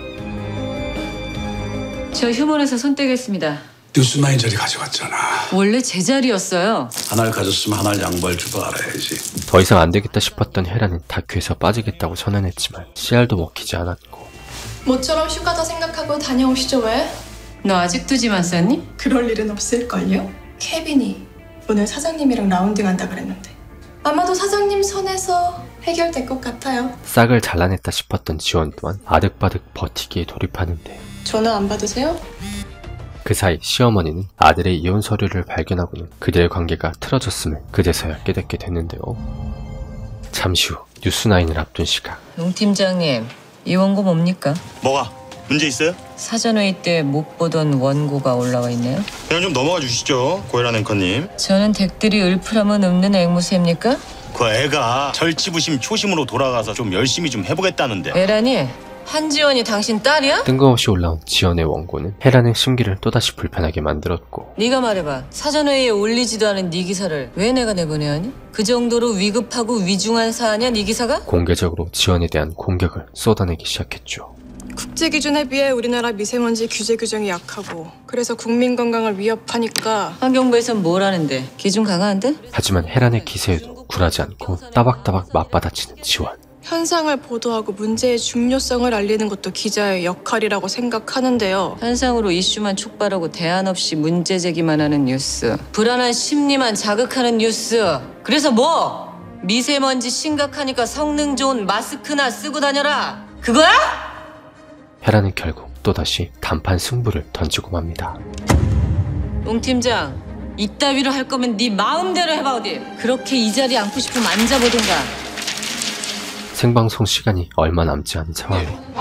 S2: 저 휴먼에서 손 떼겠습니다.
S14: 뉴스나인 자리 가져갔잖아.
S2: 원래 제 자리였어요.
S14: 하나를 가졌으면 하나를 양보할 줄도 알아야지.
S3: 더 이상 안 되겠다 싶었던 혜란은 다큐에서 빠지겠다고 선언했지만 씨알도 먹히지 않았고.
S1: 모처럼 휴가다 생각하고 다녀오시죠 왜?
S2: 너 아직도 짐 안 쌌니?
S1: 그럴 일은 없을걸요? 케빈이 오늘 사장님이랑 라운딩 한다 그랬는데 아마도 사장님 선에서 해결될 것 같아요.
S3: 싹을 잘라냈다 싶었던 지원 또한 아득바득 버티기에 돌입하는데
S1: 전화 안 받으세요?
S3: 그 사이 시어머니는 아들의 이혼 서류를 발견하고는 그들의 관계가 틀어졌음을 그제서야 깨닫게 됐는데요. 잠시 후 뉴스나인을 앞둔 시각.
S2: 용 팀장님, 이 원고 뭡니까?
S10: 뭐가? 문제 있어요?
S2: 사전회의 때 못 보던 원고가 올라와 있네요.
S10: 그냥 좀 넘어가 주시죠, 고혜란 앵커님.
S2: 저는 댁들이 을풀하면 읊는 앵무새입니까?
S10: 그 애가 절치부심 초심으로 돌아가서 좀 열심히 좀 해보겠다는데.
S2: 애라니? 한지원이 당신 딸이야?
S3: 뜬금없이 올라온 지연의 원고는 혜란의 심기를 또다시 불편하게 만들었고.
S2: 네가 말해봐. 사전회의에 올리지도 않은 네 기사를 왜 내가 내보내야 하니? 그 정도로 위급하고 위중한 사안이야 네 기사가?
S3: 공개적으로 지연에 대한 공격을 쏟아내기 시작했죠.
S1: 국제 기준에 비해 우리나라 미세먼지 규제 규정이 약하고 그래서 국민 건강을 위협하니까.
S2: 환경부에선 뭘 하는데? 기준 강화한대?
S3: 하지만 혜란의 기세에도 굴하지 않고 따박따박 맞받아치는 지원.
S1: 현상을 보도하고 문제의 중요성을 알리는 것도 기자의 역할이라고 생각하는데요.
S2: 현상으로 이슈만 촉발하고 대안 없이 문제 제기만 하는 뉴스. 불안한 심리만 자극하는 뉴스. 그래서 뭐? 미세먼지 심각하니까 성능 좋은 마스크나 쓰고 다녀라. 그거야?
S3: 혜란은 결국 또다시 단판 승부를 던지고 맙니다.
S2: 용 팀장, 이따위로 할 거면 네 마음대로 해봐 어디. 그렇게 이 자리에 앉고 싶으면 앉아보든가.
S3: 생방송 시간이 얼마 남지 않은 상황에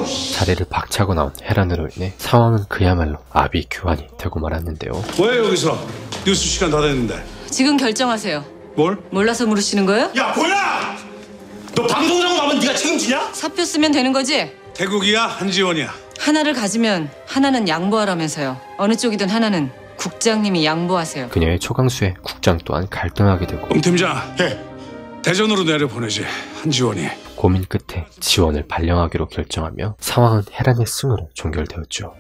S3: 자리를 박차고 나온 헤란으로 인해 상황은 그야말로 아비규환이 되고 말았는데요.
S14: 왜 여기서? 뉴스 시간 다 됐는데.
S2: 지금 결정하세요.
S14: 뭘?
S2: 몰라서 물으시는 거예요?
S6: 야 뭐야? 너 방송장 나면 네가 책임지냐?
S2: 사표 쓰면 되는 거지?
S14: 태국이야 한지원이야?
S2: 하나를 가지면 하나는 양보하라면서요. 어느 쪽이든 하나는 국장님이 양보하세요.
S3: 그녀의 초강수에 국장 또한 갈등하게 되고
S14: ông 팀장, 네. 대전으로 내려보내지 한지원이.
S3: 고민 끝에 지원을 발령하기로 결정하며 상황은 헤란의 승으로 종결되었죠.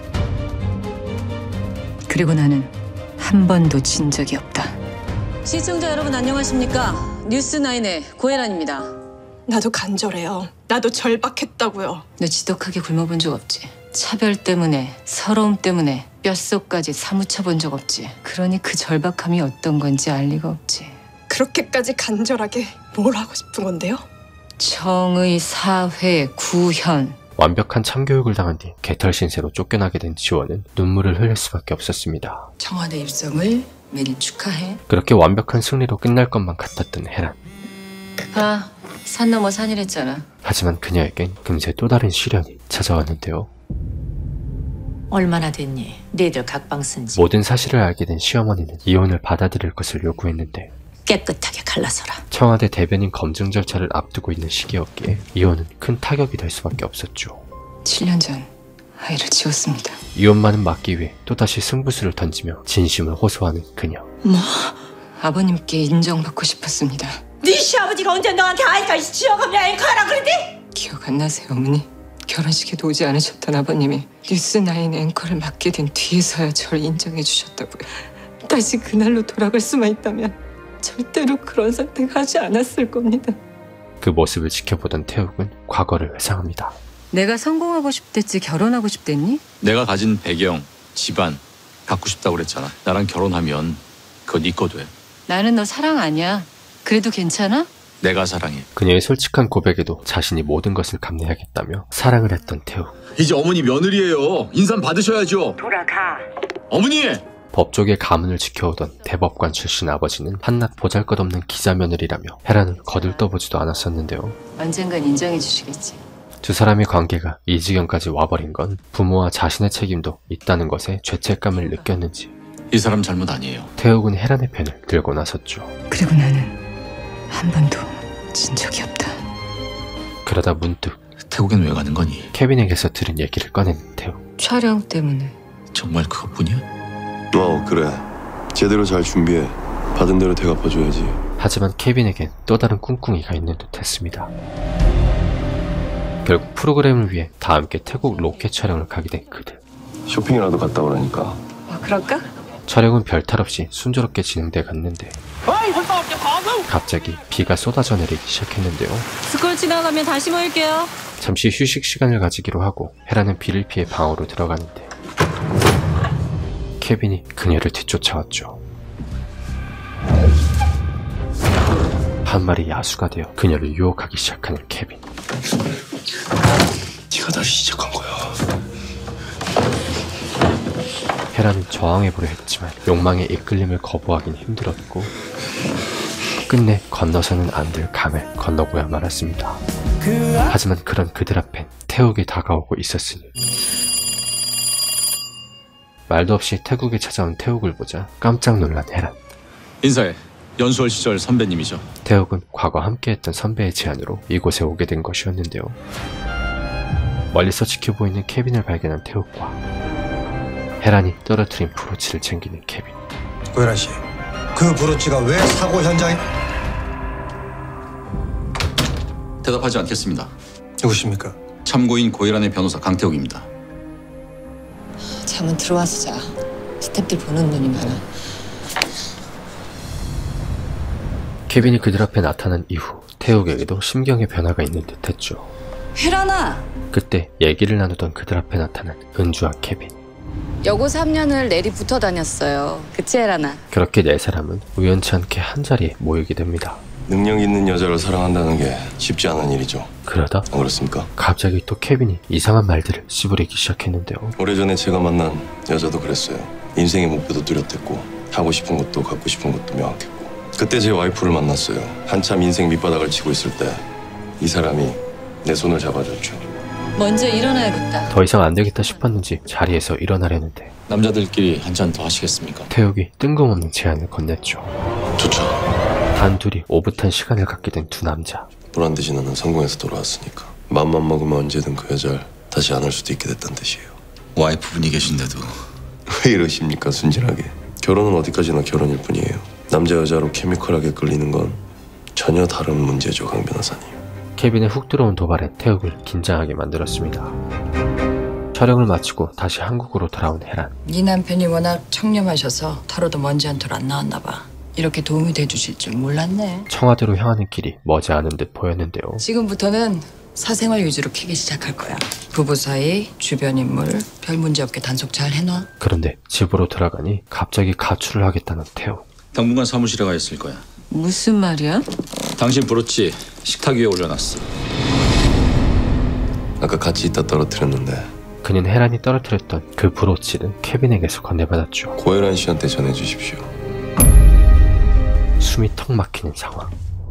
S2: 그리고 나는 한 번도 진 적이 없다. 시청자 여러분 안녕하십니까? 뉴스나인의 고혜란입니다.
S1: 나도 간절해요. 나도 절박했다고요.
S2: 너 지독하게 굶어본 적 없지? 차별 때문에, 서러움 때문에 뼛속까지 사무쳐본 적 없지? 그러니 그 절박함이 어떤 건지 알 리가 없지.
S1: 그렇게까지 간절하게 뭘 하고 싶은 건데요?
S2: 청의, 사회, 구현.
S3: 완벽한 참교육을 당한 뒤 개털 신세로 쫓겨나게 된 지원은 눈물을 흘릴 수밖에 없었습니다.
S2: 청와대 입성을 매일 축하해.
S3: 그렇게 완벽한 승리로 끝날 것만 같았던 헤란.
S2: 아, 산 넘어 산이랬잖아.
S3: 하지만 그녀에겐 금세 또 다른 시련이 찾아왔는데요.
S20: 얼마나 됐니? 니들 각방 쓴 지.
S3: 모든 사실을 알게 된 시어머니는 이혼을 받아들일 것을 요구했는데
S20: 깨끗하게 갈라서라.
S3: 청와대 대변인 검증 절차를 앞두고 있는 시기였기에 이혼은 큰 타격이 될 수밖에 없었죠.
S2: 칠 년 전 아이를 지웠습니다.
S3: 이혼만은 막기 위해 또다시 승부수를 던지며 진심을 호소하는 그녀.
S2: 뭐? 아버님께 인정받고 싶었습니다.
S20: 네 시아버지가 언제 너한테 아이까지 지어가며 앵커하라 그러지?
S2: 기억 안 나세요, 어머니? 결혼식에도 오지 않으셨던 아버님이 뉴스나인 앵커를 맡게 된 뒤에서야 절 인정해 주셨다고요. 다시 그날로 돌아갈 수만 있다면 절대로 그런 선택하지 않았을 겁니다.
S3: 그 모습을 지켜보던 태욱은 과거를 회상합니다.
S2: 내가 성공하고 싶댔지 결혼하고 싶댔니?
S8: 내가 가진 배경, 집안 갖고 싶다고 그랬잖아. 나랑 결혼하면 그거 네 거 돼.
S2: 나는 너 사랑 아니야. 그래도 괜찮아?
S8: 내가 사랑해.
S3: 그녀의 솔직한 고백에도 자신이 모든 것을 감내하겠다며 사랑을 했던 태욱.
S8: 이제 어머니 며느리예요. 인삼 받으셔야죠.
S20: 돌아가.
S8: 어머니!
S3: 법조계 가문을 지켜오던 대법관 출신 아버지는 한낱 보잘것없는 기자 며느리라며 헤란을 거들떠보지도 않았었는데요.
S2: 언젠간 인정해 주시겠지.
S3: 두 사람의 관계가 이 지경까지 와버린 건 부모와 자신의 책임도 있다는 것에 죄책감을 느꼈는지
S8: 이 사람 잘못 아니에요.
S3: 태욱은 헤란의 편을 들고 나섰죠.
S2: 그리고 나는 한 번도 진 적이 없다.
S3: 그러다 문득
S8: 태국엔 왜 가는 거니?
S3: 케빈에게서 들은 얘기를 꺼낸 태욱.
S2: 촬영 때문에.
S8: 정말 그것뿐이야?
S11: 어 그래. 제대로 잘 준비해. 받은 대로 대갚아줘야지.
S3: 하지만 케빈에겐 또 다른 꿍꿍이가 있는 듯 했습니다. 결국 프로그램을 위해 다 함께 태국 로켓 촬영을 가게 된 그들.
S11: 쇼핑이라도 갔다 오라니까.
S2: 아, 그럴까?
S3: 촬영은 별탈 없이 순조롭게 진행돼 갔는데 갑자기 비가 쏟아져 내리기 시작했는데요.
S2: 스콜 지나가면 다시 모일게요.
S3: 잠시 휴식 시간을 가지기로 하고 헤라는 비를 피해 방으로 들어가는데 케빈이 그녀를 뒤쫓아왔죠. 한 마리 야수가 되어 그녀를 유혹하기 시작하는 케빈.
S11: 네가 다시 시작한 거야.
S3: 헤라는 저항해보려 했지만 욕망의 이끌림을 거부하긴 힘들었고 끝내 건너서는 안 될 강을 건너고야 말았습니다. 하지만 그런 그들 앞엔 태욱이 다가오고 있었으니 말도 없이 태국에 찾아온 태욱을 보자 깜짝 놀란 헤란.
S8: 인사해. 연수월 시절 선배님이죠.
S3: 태욱은 과거 함께했던 선배의 제안으로 이곳에 오게 된 것이었는데요. 멀리서 지켜보이는 케빈을 발견한 태욱과 헤란이 떨어뜨린 브로치를 챙기는 케빈.
S17: 고혜란 씨, 그 브로치가 왜 사고 현장에...
S8: 대답하지 않겠습니다.
S17: 누구십니까?
S8: 참고인 고혜란의 변호사 강태욱입니다.
S2: 잠은 들어와서 자. 스태프들 보는 눈이 많아.
S3: 케빈이 그들 앞에 나타난 이후 태욱에게도 심경의 변화가 있는 듯했죠.
S7: 헤란아!
S3: 그때 얘기를 나누던 그들 앞에 나타난 은주와 케빈.
S7: 여고 삼 년을 내리 붙어 다녔어요. 그치 헤란아?
S3: 그렇게 네 사람은 우연치 않게 한자리에 모이게 됩니다.
S11: 능력 있는 여자를 사랑한다는 게 쉽지 않은 일이죠.
S3: 그러다
S11: 안 그렇습니까?
S3: 갑자기 또 케빈이 이상한 말들을 씨부리기 시작했는데요.
S11: 오래전에 제가 만난 여자도 그랬어요. 인생의 목표도 뚜렷했고 하고 싶은 것도 갖고 싶은 것도 명확했고 그때 제 와이프를 만났어요. 한참 인생 밑바닥을 치고 있을 때 이 사람이 내 손을 잡아줬죠.
S2: 먼저 일어나야겠다.
S3: 더 이상 안 되겠다 싶었는지 자리에서 일어나려는데
S8: 남자들끼리 한잔 더 하시겠습니까?
S3: 태욱이 뜬금없는 제안을 건넸죠.
S11: 좋죠.
S3: 단둘이 오붓한 시간을 갖게 된 두 남자.
S11: 보란 듯이 나는 성공해서 돌아왔으니까 맘만 먹으면 언제든 그 여자를 다시 안을 수도 있게 됐단 뜻이에요.
S13: 와이프분이 계신데도
S11: 왜 이러십니까 순진하게. 결혼은 어디까지나 결혼일 뿐이에요. 남자 여자로 케미컬하게 끌리는 건 전혀 다른 문제죠, 강 변호사님.
S3: 케빈의 훅 들어온 도발에 태욱을 긴장하게 만들었습니다. 촬영을 마치고 다시 한국으로 돌아온 혜란.
S2: 네 남편이 워낙 청렴하셔서 타로도 먼지 한 톨 안 나왔나 봐. 이렇게 도움이 돼주실 줄 몰랐네.
S3: 청와대로 향하는 길이 머지않은 듯 보였는데요.
S2: 지금부터는 사생활 위주로 캐기 시작할 거야. 부부 사이, 주변 인물, 별 문제 없게 단속 잘 해놔.
S3: 그런데 집으로 들어가니 갑자기 가출을 하겠다는 태욱.
S8: 당분간 사무실에 가 있을 거야.
S2: 무슨 말이야?
S8: 당신 브로치 식탁 위에 올려놨어.
S11: 아까 같이 있다 떨어뜨렸는데
S3: 그는 혜란이 떨어뜨렸던 그 브로치를 케빈에게서 건네받았죠.
S11: 고혜란 씨한테 전해주십시오.
S3: 숨이 턱 막히는 상황.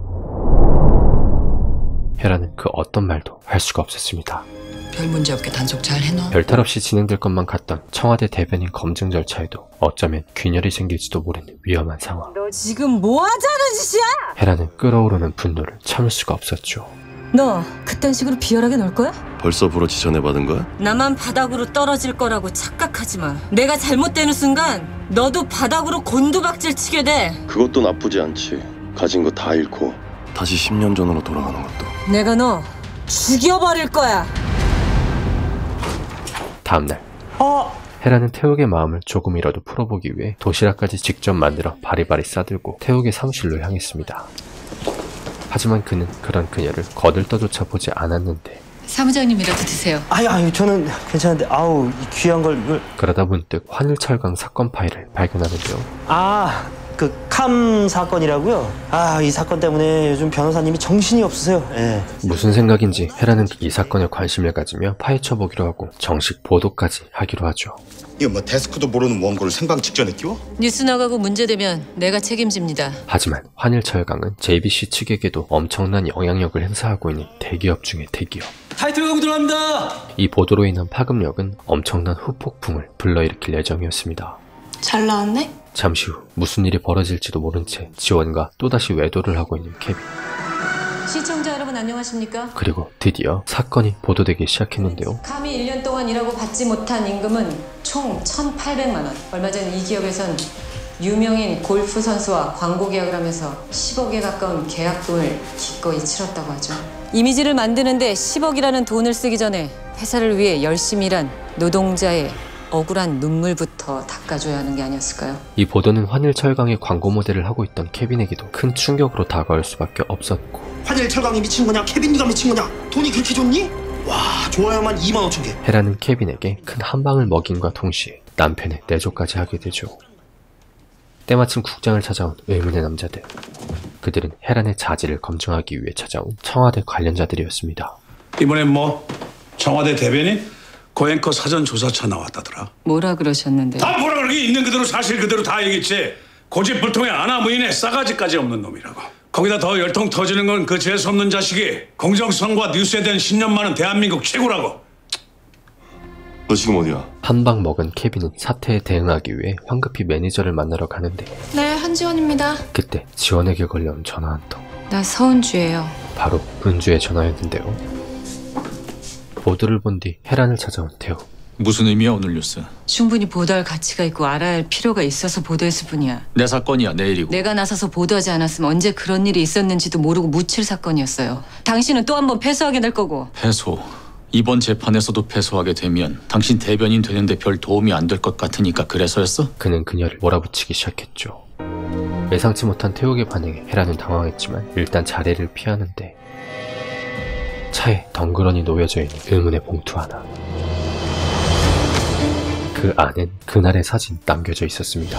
S3: 혜란은 그 어떤 말도 할 수가 없었습니다.
S2: 별 문제 없게 단속 잘 해놔.
S3: 별탈 없이 진행될 것만 같던 청와대 대변인 검증 절차에도 어쩌면 균열이 생길지도 모르는 위험한 상황.
S2: 너 지금 뭐 하자는 짓이야?
S3: 혜란은 끓어오르는 분노를 참을 수가 없었죠.
S2: 너 그딴 식으로 비열하게 놀 거야?
S11: 벌써 브로치 전해받은 거야?
S2: 나만 바닥으로 떨어질 거라고 착각하지 마. 내가 잘못되는 순간 너도 바닥으로 곤두박질 치게 돼.
S11: 그것도 나쁘지 않지. 가진 거 다 잃고 다시 십 년 전으로 돌아가는 것도.
S2: 내가 너 죽여버릴 거야.
S3: 다음날 혜란은 태욱의 마음을 조금이라도 풀어보기 위해 도시락까지 직접 만들어 바리바리 싸들고 태욱의 사무실로 향했습니다. 하지만 그는 그런 그녀를 거들떠조차 보지 않았는데.
S2: 사무장님이라도 드세요.
S18: 아유, 아유, 저는 괜찮은데, 아우, 이 귀한 걸 이걸.
S3: 그러다 문득 환일철강 사건 파일을 발견하는데요.
S18: 아, 그 캄 사건이라고요? 아, 이 사건 때문에 요즘 변호사님이 정신이 없으세요. 예.
S3: 무슨 생각인지 혜란은 이 사건에 관심을 가지며 파헤쳐보기로 하고 정식 보도까지 하기로 하죠.
S10: 이거 뭐 데스크도 모르는 원고를 생방 직전에 끼워?
S2: 뉴스 나가고 문제되면 내가 책임집니다.
S3: 하지만 환일철강은 제이비씨 측에게도 엄청난 영향력을 행사하고 있는 대기업 중의 대기업.
S18: 타이틀 가고 들어갑니다.
S3: 이 보도로 인한 파급력은 엄청난 후폭풍을 불러일으킬 예정이었습니다.
S1: 잘 나왔네?
S3: 잠시 후 무슨 일이 벌어질지도 모른 채 지원과 또다시 외도를 하고 있는 케빈.
S2: 시청자 여러분 안녕하십니까?
S3: 그리고 드디어 사건이 보도되기 시작했는데요.
S2: 감히 일 년 동안 일하고 받지 못한 임금은 총 천팔백만 원. 얼마 전 이 기업에선 유명인 골프 선수와 광고 계약을 하면서 십억에 가까운 계약금을 기꺼이 치렀다고 하죠. 이미지를 만드는데 십억이라는 돈을 쓰기 전에 회사를 위해 열심히 일한 노동자의 억울한 눈물부터 닦아줘야 하는 게 아니었을까요?
S3: 이 보도는 환일철강의 광고 모델을 하고 있던 케빈에게도 큰 충격으로 다가올 수밖에 없었고.
S18: 환일철강이 미친 거냐? 케빈이가 미친 거냐? 돈이 그렇게 좋니? 와, 좋아요만 이만 오천 개.
S3: 혜란은 케빈에게 큰 한방을 먹임과 동시에 남편의 내조까지 하게 되죠. 때마침 국장을 찾아온 의문의 남자들. 그들은 혜란의 자질을 검증하기 위해 찾아온 청와대 관련자들이었습니다.
S14: 이번엔 뭐 청와대 대변인? 고앵커 사전조사차 나왔다더라.
S2: 뭐라 그러셨는데?
S14: 다 뭐라 그러기 있는 그대로 사실 그대로 다 얘기했지. 고집불통에 아나무인에 싸가지까지 없는 놈이라고. 거기다 더 열통 터지는 건 그 재수없는 자식이 공정성과 뉴스에 대한 신념 많은 대한민국 최고라고.
S11: 너 지금 어디야?
S3: 한방 먹은 케빈은 사태에 대응하기 위해 황급히 매니저를 만나러 가는데.
S1: 네, 한지원입니다.
S3: 그때 지원에게 걸려온 전화 한 통.
S7: 나 서은주예요.
S3: 바로 은주의 전화였는데요. 보도를 본 뒤 혜란을 찾아온 태욱.
S8: 무슨 의미야 오늘 뉴스?
S2: 충분히 보도할 가치가 있고 알아야 할 필요가 있어서 보도했을 뿐이야.
S8: 내 사건이야, 내 일이고.
S2: 내가 나서서 보도하지 않았으면 언제 그런 일이 있었는지도 모르고 묻힐 사건이었어요. 당신은 또 한 번 패소하게 될 거고.
S8: 패소? 이번 재판에서도 패소하게 되면 당신 대변인 되는데 별 도움이 안 될 것 같으니까 그래서였어?
S3: 그는 그녀를 몰아붙이기 시작했죠. 예상치 못한 태욱의 반응에 혜란은 당황했지만 일단 자리를 피하는데 차에 덩그러니 놓여져 있는 의문의 봉투 하나. 그 안엔 그날의 사진 남겨져 있었습니다.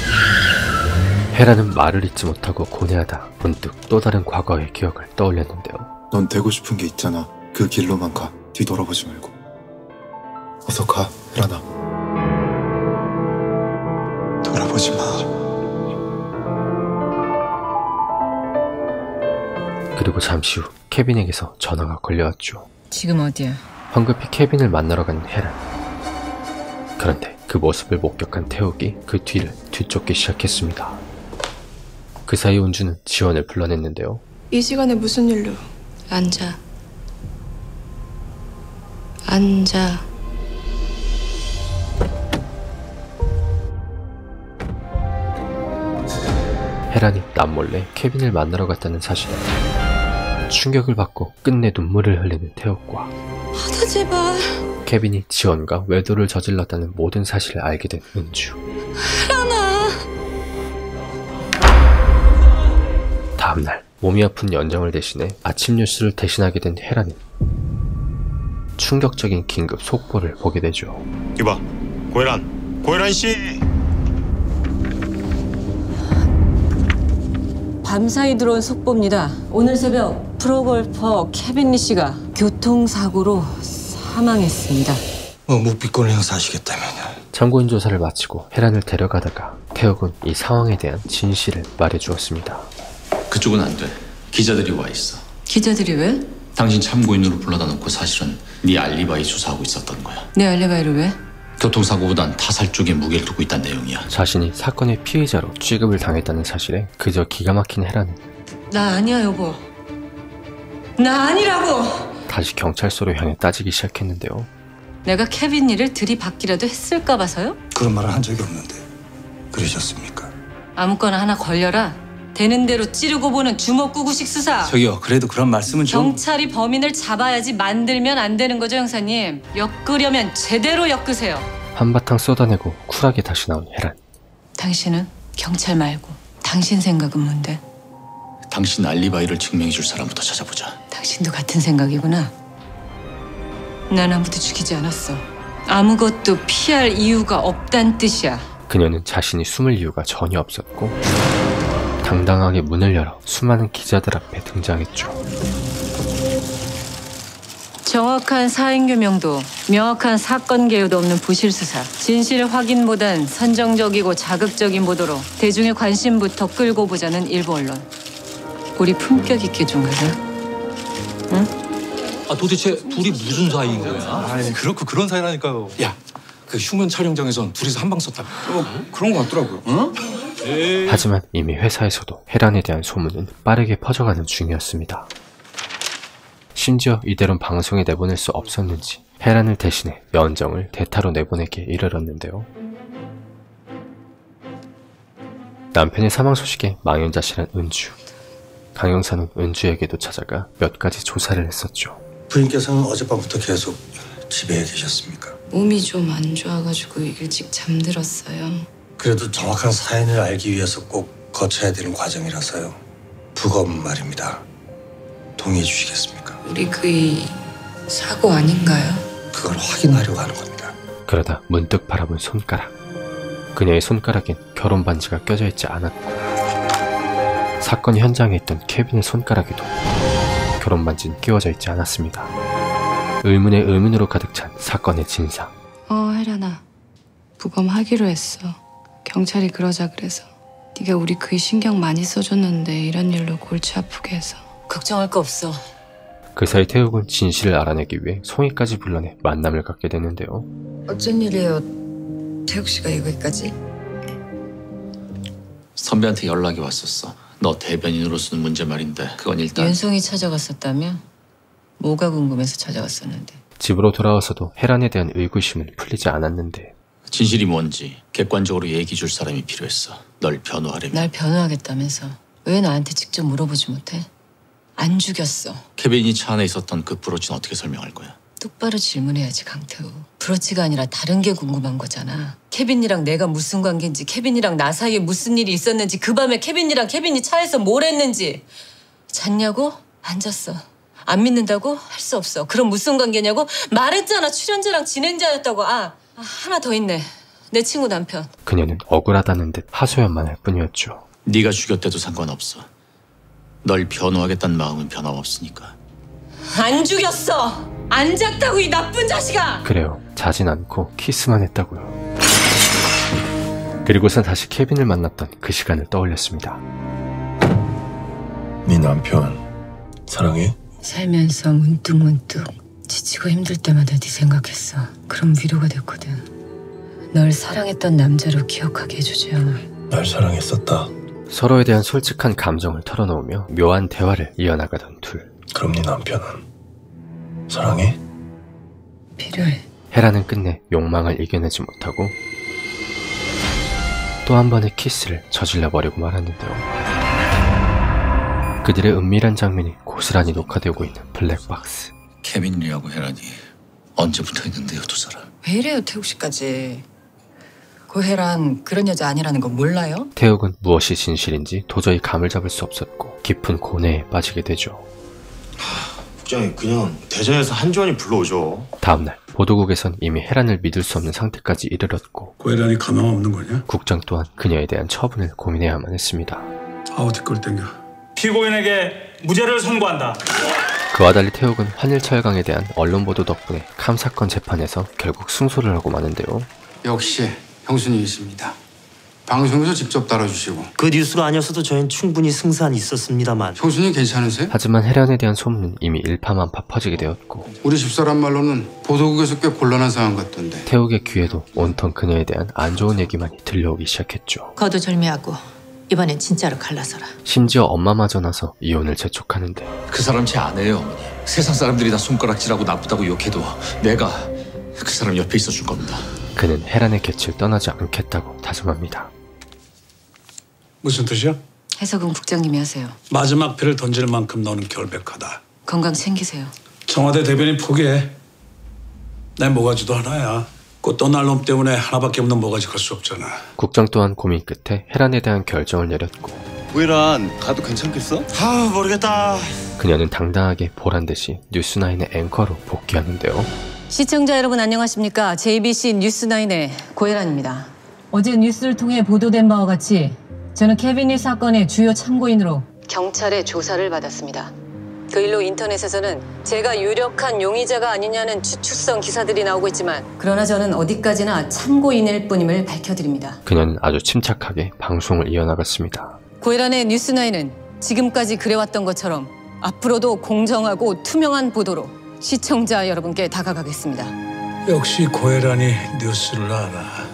S3: 혜란은 말을 잇지 못하고 고뇌하다 문득 또 다른 과거의 기억을 떠올렸는데요.
S21: 넌 되고 싶은 게 있잖아. 그 길로만 가. 뒤돌아보지 말고. 어서 가, 혜란아.
S4: 돌아보지 마.
S3: 그리고 잠시 후 케빈에게서 전화가 걸려왔죠.
S2: 지금 어디야?
S3: 황급히 케빈을 만나러 가는 헤란. 그런데 그 모습을 목격한 태욱이 그 뒤를 뒤쫓기 시작했습니다. 그 사이 은주는 지원을 불러냈는데요.
S1: 이 시간에 무슨 일로?
S7: 앉아. 앉아.
S3: 헤란이 남몰래 케빈을 만나러 갔다는 사실에 충격을 받고 끝내 눈물을 흘리는 태욱과
S7: 하다 제발.
S3: 케빈이 지원과 외도를 저질렀다는 모든 사실을 알게 된 은주.
S7: 헤란아.
S3: 다음날 몸이 아픈 연정을 대신해 아침 뉴스를 대신하게 된 헤란은 충격적인 긴급 속보를 보게 되죠.
S10: 이봐, 고혜란, 고혜란 씨.
S2: 밤사이 들어온 속보입니다. 오늘 새벽 프로골퍼 케빈 리 씨가 교통사고로 사망했습니다.
S17: 뭐 묵비권을 행사하시겠다면.
S3: 참고인 조사를 마치고 헤란을 데려가다가 태욱은 이 상황에 대한 진실을 말해주었습니다.
S8: 그쪽은 안 돼. 기자들이 와 있어.
S2: 기자들이 왜?
S8: 당신 참고인으로 불러다 놓고 사실은 네 알리바이 조사하고 있었던 거야.
S2: 내 알리바이를 왜?
S8: 교통사고보단 타살 쪽에 무게를 두고 있다는 내용이야.
S3: 자신이 사건의 피의자로 취급을 당했다는 사실에 그저 기가 막힌 헤란은
S2: 나 아니야 여보. 나 아니라고.
S3: 다시 경찰서로 향해 따지기 시작했는데요.
S2: 내가 케빈 리를 들이받기라도 했을까 봐서요?
S17: 그런 말을 한 적이 없는데 그러셨습니까?
S2: 아무거나 하나 걸려라. 되는 대로 찌르고 보는 주먹구구식 수사.
S19: 저기요, 그래도 그런 말씀은 좀...
S2: 경찰이 범인을 잡아야지 만들면 안 되는 거죠, 형사님. 엮으려면 제대로 엮으세요.
S3: 한바탕 쏟아내고 쿨하게 다시 나온 헤란.
S2: 당신은 경찰 말고 당신 생각은 뭔데?
S8: 당신 알리바이를 증명해 줄 사람부터 찾아보자.
S2: 당신도 같은 생각이구나. 난 아무도 죽이지 않았어. 아무것도 피할 이유가 없단 뜻이야.
S3: 그녀는 자신이 숨을 이유가 전혀 없었고 당당하게 문을 열어 수많은 기자들 앞에 등장했죠.
S2: 정확한 사인규명도 명확한 사건 개요도 없는 부실수사. 진실 확인보단 선정적이고 자극적인 보도로 대중의 관심부터 끌고 보자는 일부 언론. 우리 품격 있게 좀 가자. 응?
S12: 아 도대체 둘이 무슨 사이인 거야?
S21: 아니 그렇고 그런 사이라니까요.
S12: 야, 그 휴먼 촬영장에선 둘이서 한방 썼다며. 어, 그런 거 같더라고요. 응?
S3: 하지만 이미 회사에서도 헤란에 대한 소문은 빠르게 퍼져가는 중이었습니다. 심지어 이대로는 방송에 내보낼 수 없었는지 헤란을 대신해 연정을 대타로 내보내기에 이르렀는데요. 남편의 사망 소식에 망연자실한 은주. 강영사는 은주에게도 찾아가 몇 가지 조사를 했었죠.
S17: 부인께서는 어젯밤부터 계속 집에 계셨습니까?
S7: 몸이 좀 안 좋아가지고 일찍 잠들었어요.
S17: 그래도 정확한 사연을 알기 위해서 꼭 거쳐야 되는 과정이라서요. 부검 말입니다. 동의해 주시겠습니까?
S7: 우리 그이 사고 아닌가요?
S17: 그걸 확인하려고 하는 겁니다.
S3: 그러다 문득 바라본 손가락. 그녀의 손가락엔 결혼 반지가 껴져 있지 않았고 사건 현장에 있던 케빈의 손가락에도 결혼 반지는 끼워져 있지 않았습니다. 의문에 의문으로 가득 찬 사건의 진상.
S7: 어, 혜란아. 부검하기로 했어. 경찰이 그러자 그래서. 네가 우리 그이 신경 많이 써줬는데 이런 일로 골치 아프게 해서.
S2: 걱정할 거 없어.
S3: 그 사이 태욱은 진실을 알아내기 위해 송이까지 불러내 만남을 갖게 되는데요.
S20: 어쩐 일이에요? 태욱 씨가 여기까지?
S8: 선배한테 연락이 왔었어. 너 대변인으로서는 문제 말인데 그건 일단...
S2: 윤성이 찾아갔었다며? 뭐가 궁금해서 찾아갔었는데.
S3: 집으로 돌아와서도 헤란에 대한 의구심은 풀리지 않았는데
S8: 진실이 뭔지 객관적으로 얘기 줄 사람이 필요했어. 널 변호하려면.
S2: 날 변호하겠다면서 왜 나한테 직접 물어보지 못해? 안 죽였어.
S8: 케빈이 차 안에 있었던 그 브로치는 어떻게 설명할 거야?
S2: 똑바로 질문해야지, 강태우. 브로치가 아니라 다른 게 궁금한 거잖아. 케빈이랑 내가 무슨 관계인지, 케빈이랑 나 사이에 무슨 일이 있었는지, 그 밤에 케빈이랑 케빈이 차에서 뭘 했는지. 잤냐고? 안 잤어. 안 믿는다고? 할 수 없어. 그럼 무슨 관계냐고? 말했잖아. 출연자랑 진행자였다고. 아, 아 하나 더 있네. 내 친구 남편.
S3: 그녀는 억울하다는 듯 하소연만 할 뿐이었죠.
S8: 네가 죽였대도 상관없어. 널 변호하겠다는 마음은 변함없으니까.
S2: 안 죽였어. 안 잤다고, 이 나쁜 자식아.
S3: 그래요. 자진 않고 키스만 했다고요. 그리고선 다시 케빈을 만났던 그 시간을 떠올렸습니다.
S21: 네 남편 사랑해?
S2: 살면서 문득문득 지치고 힘들 때마다 네 생각했어. 그럼 위로가 됐거든. 널 사랑했던 남자로 기억하게 해주지 않아.
S17: 날 사랑했었다.
S3: 서로에 대한 솔직한 감정을 털어놓으며 묘한 대화를 이어나가던 둘.
S17: 그럼 네 남편은 사랑해?
S2: 필요해.
S3: 헤라는 끝내 욕망을 이겨내지 못하고 또 한 번의 키스를 저질러버리고 말았는데요. 그들의 은밀한 장면이 고스란히 녹화되고 있는 블랙박스.
S5: 케빈이라고 헤라니 언제부터 있는데요, 두 사람?
S2: 왜 이래요, 태욱 씨까지. 고혜란 그런 여자 아니라는 거 몰라요?
S3: 태욱은 무엇이 진실인지 도저히 감을 잡을 수 없었고 깊은 고뇌에 빠지게 되죠.
S10: 국장이 그냥 대전에서 한지원이 불러오죠.
S3: 다음날 보도국에선 이미 헤란을 믿을 수 없는 상태까지 이르렀고
S14: 고혜란이 가망 없는 거냐?
S3: 국장 또한 그녀에 대한 처분을 고민해야만 했습니다.
S14: 아우 뒷걸 땡겨.
S12: 피고인에게 무죄를 선고한다.
S3: 그와 달리 태욱은 환일철강에 대한 언론 보도 덕분에 캄 사건 재판에서 결국 승소를 하고 마는데요.
S15: 역시 형수님이십니다. 방송에서 직접 다뤄주시고.
S18: 그 뉴스가 아니었어도 저희는 충분히 승산이 있었습니다만.
S15: 형수님 괜찮으세요?
S3: 하지만 헤란에 대한 소문은 이미 일파만파 퍼지게 되었고
S15: 우리 집사람 말로는 보도국에서 꽤 곤란한 상황 같던데.
S3: 태욱의 귀에도 온통 그녀에 대한 안 좋은 얘기만이 들려오기 시작했죠.
S20: 거두절미하고 이번엔 진짜로 갈라서라.
S3: 심지어 엄마마저 나서 이혼을 재촉하는데
S5: 그 사람 제 아내예요, 어머니. 세상 사람들이 다 손가락질하고 나쁘다고 욕해도 내가 그 사람 옆에 있어줄 겁니다.
S3: 그는 헤란의 곁을 떠나지 않겠다고 다짐합니다.
S14: 무슨 뜻이야?
S2: 해석은 국장님이 하세요.
S14: 마지막 피를 던질 만큼 너는 결백하다.
S2: 건강 챙기세요.
S14: 청와대 대변인 포기해. 내 모가지도 하나야. 곧 떠날 놈 때문에 하나밖에 없는 모가지 갈 수 없잖아.
S3: 국장 또한 고민 끝에 헤란에 대한 결정을 내렸고
S10: 고혜란 가도 괜찮겠어?
S17: 아 모르겠다.
S3: 그녀는 당당하게 보란듯이 뉴스나인의 앵커로 복귀하는데요.
S2: 시청자 여러분 안녕하십니까? 제이비씨 뉴스나인의 고혜란입니다. 어제 뉴스를 통해 보도된 바와 같이 저는 케빈 리 사건의 주요 참고인으로 경찰의 조사를 받았습니다. 그 일로 인터넷에서는 제가 유력한 용의자가 아니냐는 추측성 기사들이 나오고 있지만 그러나 저는 어디까지나 참고인일 뿐임을 밝혀드립니다.
S3: 그녀는 아주 침착하게 방송을 이어나갔습니다.
S2: 고혜란의 뉴스나인은 지금까지 그래왔던 것처럼 앞으로도 공정하고 투명한 보도로 시청자 여러분께 다가가겠습니다.
S14: 역시 고혜란이 뉴스를 알아.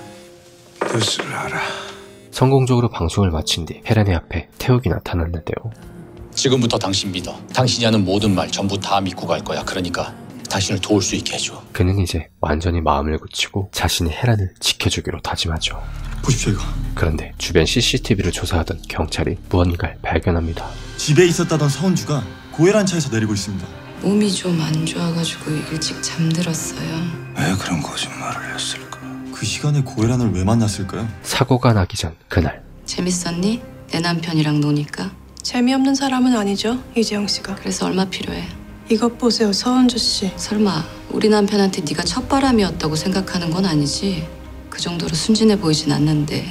S14: 뉴스를 알아.
S3: 성공적으로 방송을 마친 뒤 헤란의 앞에 태욱이 나타났는데요.
S8: 지금부터 당신 믿어. 당신이 하는 모든 말 전부 다 믿고 갈 거야. 그러니까 당신을 도울 수 있게 해줘.
S3: 그는 이제 완전히 마음을 굳히고 자신이 헤란을 지켜주기로 다짐하죠.
S21: 보십시오 이거.
S3: 그런데 주변 씨씨티비를 조사하던 경찰이 무언가를 발견합니다.
S21: 집에 있었다던 서은주가 고혜란 차에서 내리고 있습니다.
S7: 몸이 좀 안 좋아가지고 일찍 잠들었어요.
S17: 왜 그런 거짓말을 했을까?
S21: 그 시간에 고혜란을 왜 만났을까요?
S3: 사고가 나기 전 그날.
S7: 재밌었니? 내 남편이랑 노니까?
S1: 재미없는 사람은 아니죠, 이재영 씨가.
S7: 그래서 얼마 필요해?
S1: 이것 보세요, 서은주 씨.
S7: 설마 우리 남편한테 네가 첫바람이었다고 생각하는 건 아니지? 그 정도로 순진해 보이진 않는데.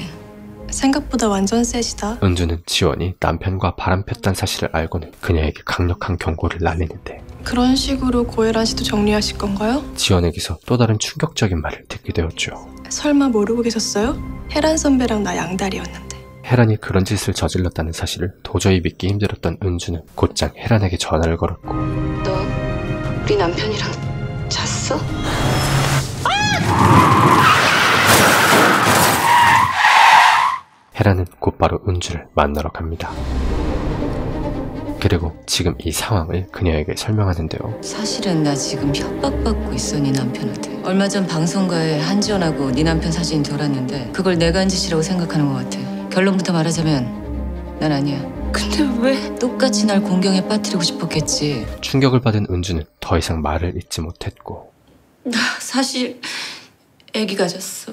S1: 생각보다 완전 셋이다.
S3: 은주는 지원이 남편과 바람폈다는 사실을 알고는 그녀에게 강력한 경고를 날리는데
S1: 그런 식으로 고혜란 씨도 정리하실 건가요?
S3: 지원에게서 또 다른 충격적인 말을 듣게 되었죠.
S1: 설마 모르고 계셨어요? 혜란 선배랑 나 양다리였는데.
S3: 헤란이 그런 짓을 저질렀다는 사실을 도저히 믿기 힘들었던 은주는 곧장 헤란에게 전화를 걸었고
S7: 너 우리 남편이랑 잤어?
S3: 헤란은 곧바로 은주를 만나러 갑니다. 그리고 지금 이 상황을 그녀에게 설명하는데요.
S2: 사실은 나 지금 협박받고 있어, 네 남편한테. 얼마 전 방송가에 한지원하고 네 남편 사진이 돌았는데 그걸 내가 한 짓이라고 생각하는 것 같아. 결론부터 말하자면 난 아니야. 근데 왜? 똑같이 날 공경에 빠뜨리고 싶었겠지.
S3: 충격을 받은 은주는 더 이상 말을 잇지 못했고
S7: 나 사실 애기 가졌어.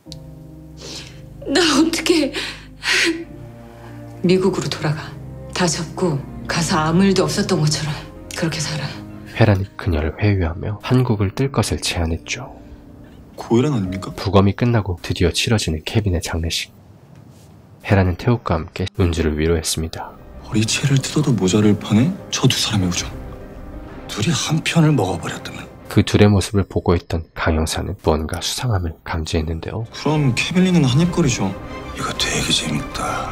S7: 나 어떻게
S2: 미국으로 돌아가. 다 접고 가서 아무 일도 없었던 것처럼 그렇게 살아.
S3: 헤란이 그녀를 회유하며 한국을 뜰 것을 제안했죠.
S21: 고혜란 아닙니까?
S3: 부검이 끝나고 드디어 치러지는 케빈의 장례식. 헤란은 태욱과 함께 은주를 위로했습니다.
S21: 머리채를 뜯어도 모자를 파네? 저 두 사람의 우정.
S17: 둘이 한 편을 먹어버렸다면.
S3: 그 둘의 모습을 보고 있던 강형사는 무언가 수상함을 감지했는데요.
S21: 그럼 케빌리는 한입거리죠.
S17: 이거 되게 재밌다.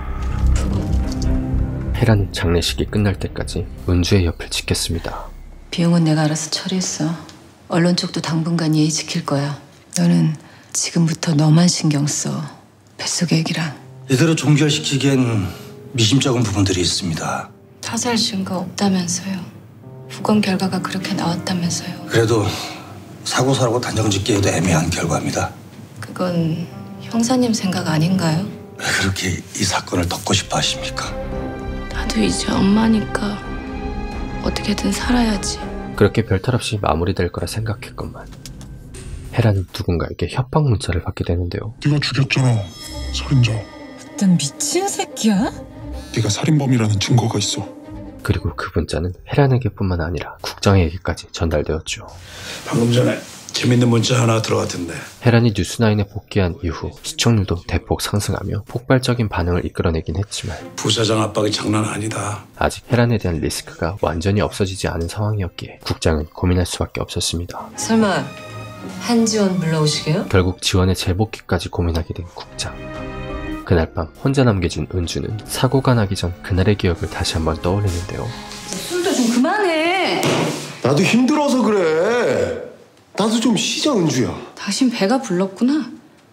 S3: 헤란은 장례식이 끝날 때까지 은주의 옆을 지켰습니다.
S2: 비용은 내가 알아서 처리했어. 언론 쪽도 당분간 예의 지킬 거야. 너는 지금부터 너만 신경 써. 뱃속의 애기랑.
S17: 이대로 종결시키기엔 미심쩍은 부분들이 있습니다.
S7: 타살 증거 없다면서요. 부검 결과가 그렇게 나왔다면서요.
S17: 그래도 사고 사라고 단정 짓기에도 애매한 결과입니다.
S7: 그건 형사님 생각 아닌가요?
S17: 왜 그렇게 이 사건을 덮고 싶어 하십니까?
S7: 나도 이제 엄마니까 어떻게든 살아야지.
S3: 그렇게 별탈 없이 마무리될 거라 생각했건만 헤라는 누군가에게 협박 문자를 받게 되는데요.
S21: 네가 죽였잖아, 살인자.
S2: 넌 미친 새끼야?
S21: 네가 살인범이라는 증거가 있어.
S3: 그리고 그 문자는 헤란에게 뿐만 아니라 국장에게까지 전달되었죠.
S14: 방금 전에 재밌는 문자 하나 들어갔던데.
S3: 헤란이 뉴스나인에 복귀한 이후 시청률도 대폭 상승하며 폭발적인 반응을 이끌어내긴 했지만
S14: 부사장 압박이 장난 아니다.
S3: 아직 헤란에 대한 리스크가 완전히 없어지지 않은 상황이었기에 국장은 고민할 수밖에 없었습니다.
S2: 설마 한지원 불러오시게요?
S3: 결국 지원의 재복귀까지 고민하게 된 국장. 그날 밤 혼자 남겨진 은주는 사고가 나기 전 그날의 기억을 다시 한번 떠올리는데요.
S7: 술도 좀 그만해.
S11: 나도 힘들어서 그래. 나도 좀 쉬자, 은주야.
S7: 당신 배가 불렀구나.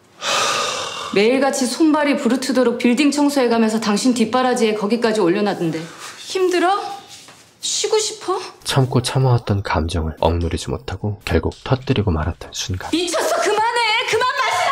S7: 매일같이 손발이 부르트도록 빌딩 청소해가면서 당신 뒷바라지에 거기까지 올려놨던데. 힘들어? 쉬고 싶어?
S3: 참고 참아왔던 감정을 억누르지 못하고 결국 터뜨리고 말았던 순간.
S7: 미쳤어. 그만해. 그만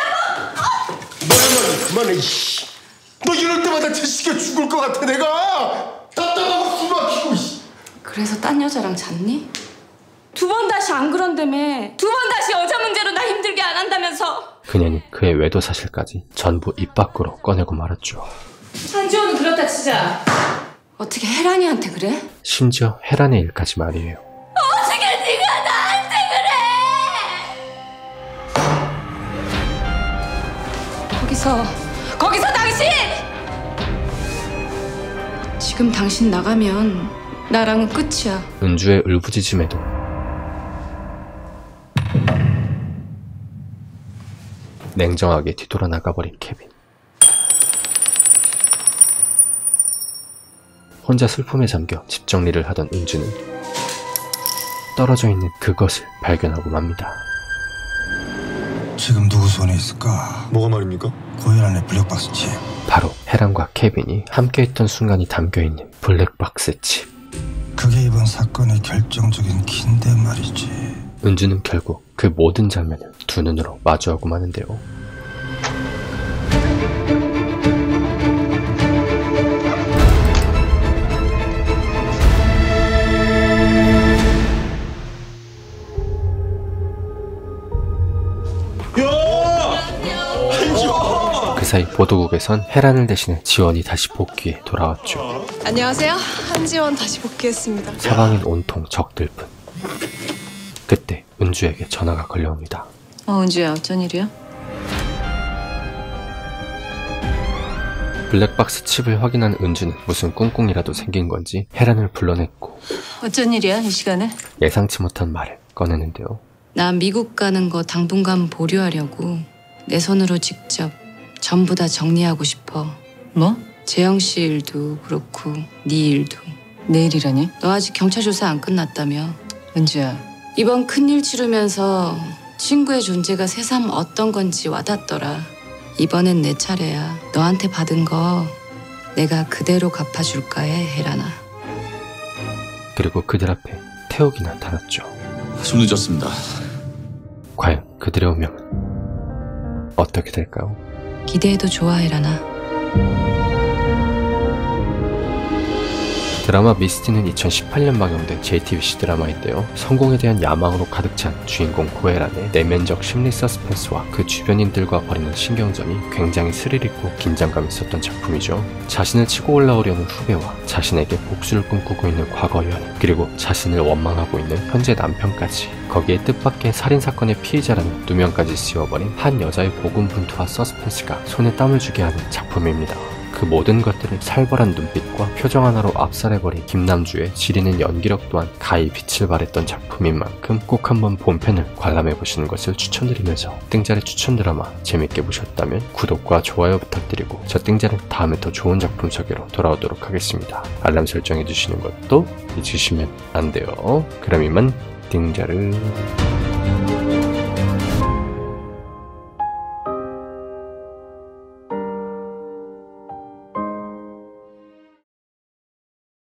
S7: 마시라고.
S11: 그만해. 이씨. 너 이럴 때마다 제시가 죽을 것 같아. 내가 답답하고 숨 막히고.
S7: 그래서 딴 여자랑 잤니? 두 번 다시 안 그런다며. 두 번 다시 여자 문제로 나 힘들게 안 한다면서.
S3: 그녀는 그의 외도 사실까지 전부 입 밖으로 꺼내고 말았죠.
S7: 한지원은 그렇다 치자. 어떻게 혜란이한테 그래?
S3: 심지어 헤란의 일까지 말이에요.
S7: 어떻게 네가 나한테 그래? 거기서 거기서 당신! 지금 당신 나가면 나랑은 끝이야.
S3: 은주의 울부짖음에도 냉정하게 뒤돌아 나가버린 케빈. 혼자 슬픔에 잠겨 집 정리를 하던 은주는 떨어져 있는 그것을 발견하고 맙니다.
S17: 지금 누구 손에 있을까?
S21: 뭐가 말입니까?
S17: 고일 안에 블랙박스 칩.
S3: 바로 헤란과 케빈이 함께했던 순간이 담겨있는 블랙박스 칩.
S17: 그게 이번 사건의 결정적인 키인데 말이지.
S3: 은주는 결국 그 모든 장면을 두 눈으로 마주하고 마는데요. 그 사이 보도국에선 헤란을 대신해 지원이 다시 복귀해 돌아왔죠.
S1: 안녕하세요. 한지원 다시 복귀했습니다.
S3: 서방인 온통 적들 뿐. 그때 은주에게 전화가 걸려옵니다.
S2: 어, 은주야, 어쩐 일이야?
S3: 블랙박스 칩을 확인한 은주는 무슨 꿍꿍이라도 생긴 건지 헤란을 불러냈고
S2: 어쩐 일이야, 이 시간에?
S3: 예상치 못한 말을 꺼내는데요.
S7: 나 미국 가는 거 당분간 보류하려고 내 손으로 직접 전부 다 정리하고 싶어.
S2: 뭐?
S7: 재영 씨 일도 그렇고 네 일도.
S2: 내일이라니?
S7: 너 아직 경찰 조사 안 끝났다며.
S2: 은주야.
S7: 이번 큰일 치르면서 친구의 존재가 새삼 어떤 건지 와닿더라. 이번엔 내 차례야. 너한테 받은 거 내가 그대로 갚아줄까 해, 혜란아.
S3: 그리고 그들 앞에 태욱이 나타났죠.
S8: 좀 늦었습니다.
S3: 과연 그들의 운명은 어떻게 될까요?
S7: 기대해도 좋아, 혜란아.
S3: 드라마 미스티는 이천십팔 년 방영된 제이티비씨 드라마인데요. 성공에 대한 야망으로 가득 찬 주인공 고혜란의 내면적 심리 서스펜스와 그 주변인들과 벌이는 신경전이 굉장히 스릴 있고 긴장감 있었던 작품이죠. 자신을 치고 올라오려는 후배와 자신에게 복수를 꿈꾸고 있는 과거 연인, 그리고 자신을 원망하고 있는 현재 남편까지, 거기에 뜻밖의 살인사건의 피해자라는 누명까지 씌워버린 한 여자의 고군분투와 서스펜스가 손에 땀을 주게 하는 작품입니다. 그 모든 것들을 살벌한 눈빛과 표정 하나로 압살해버린 김남주의 지리는 연기력 또한 가히 빛을 발했던 작품인 만큼 꼭 한번 본편을 관람해보시는 것을 추천드리면서 띵자의 추천 드라마 재밌게 보셨다면 구독과 좋아요 부탁드리고 저 띵자는 다음에 더 좋은 작품 소개로 돌아오도록 하겠습니다. 알람 설정해주시는 것도 잊으시면 안 돼요. 그럼 이만 띵자를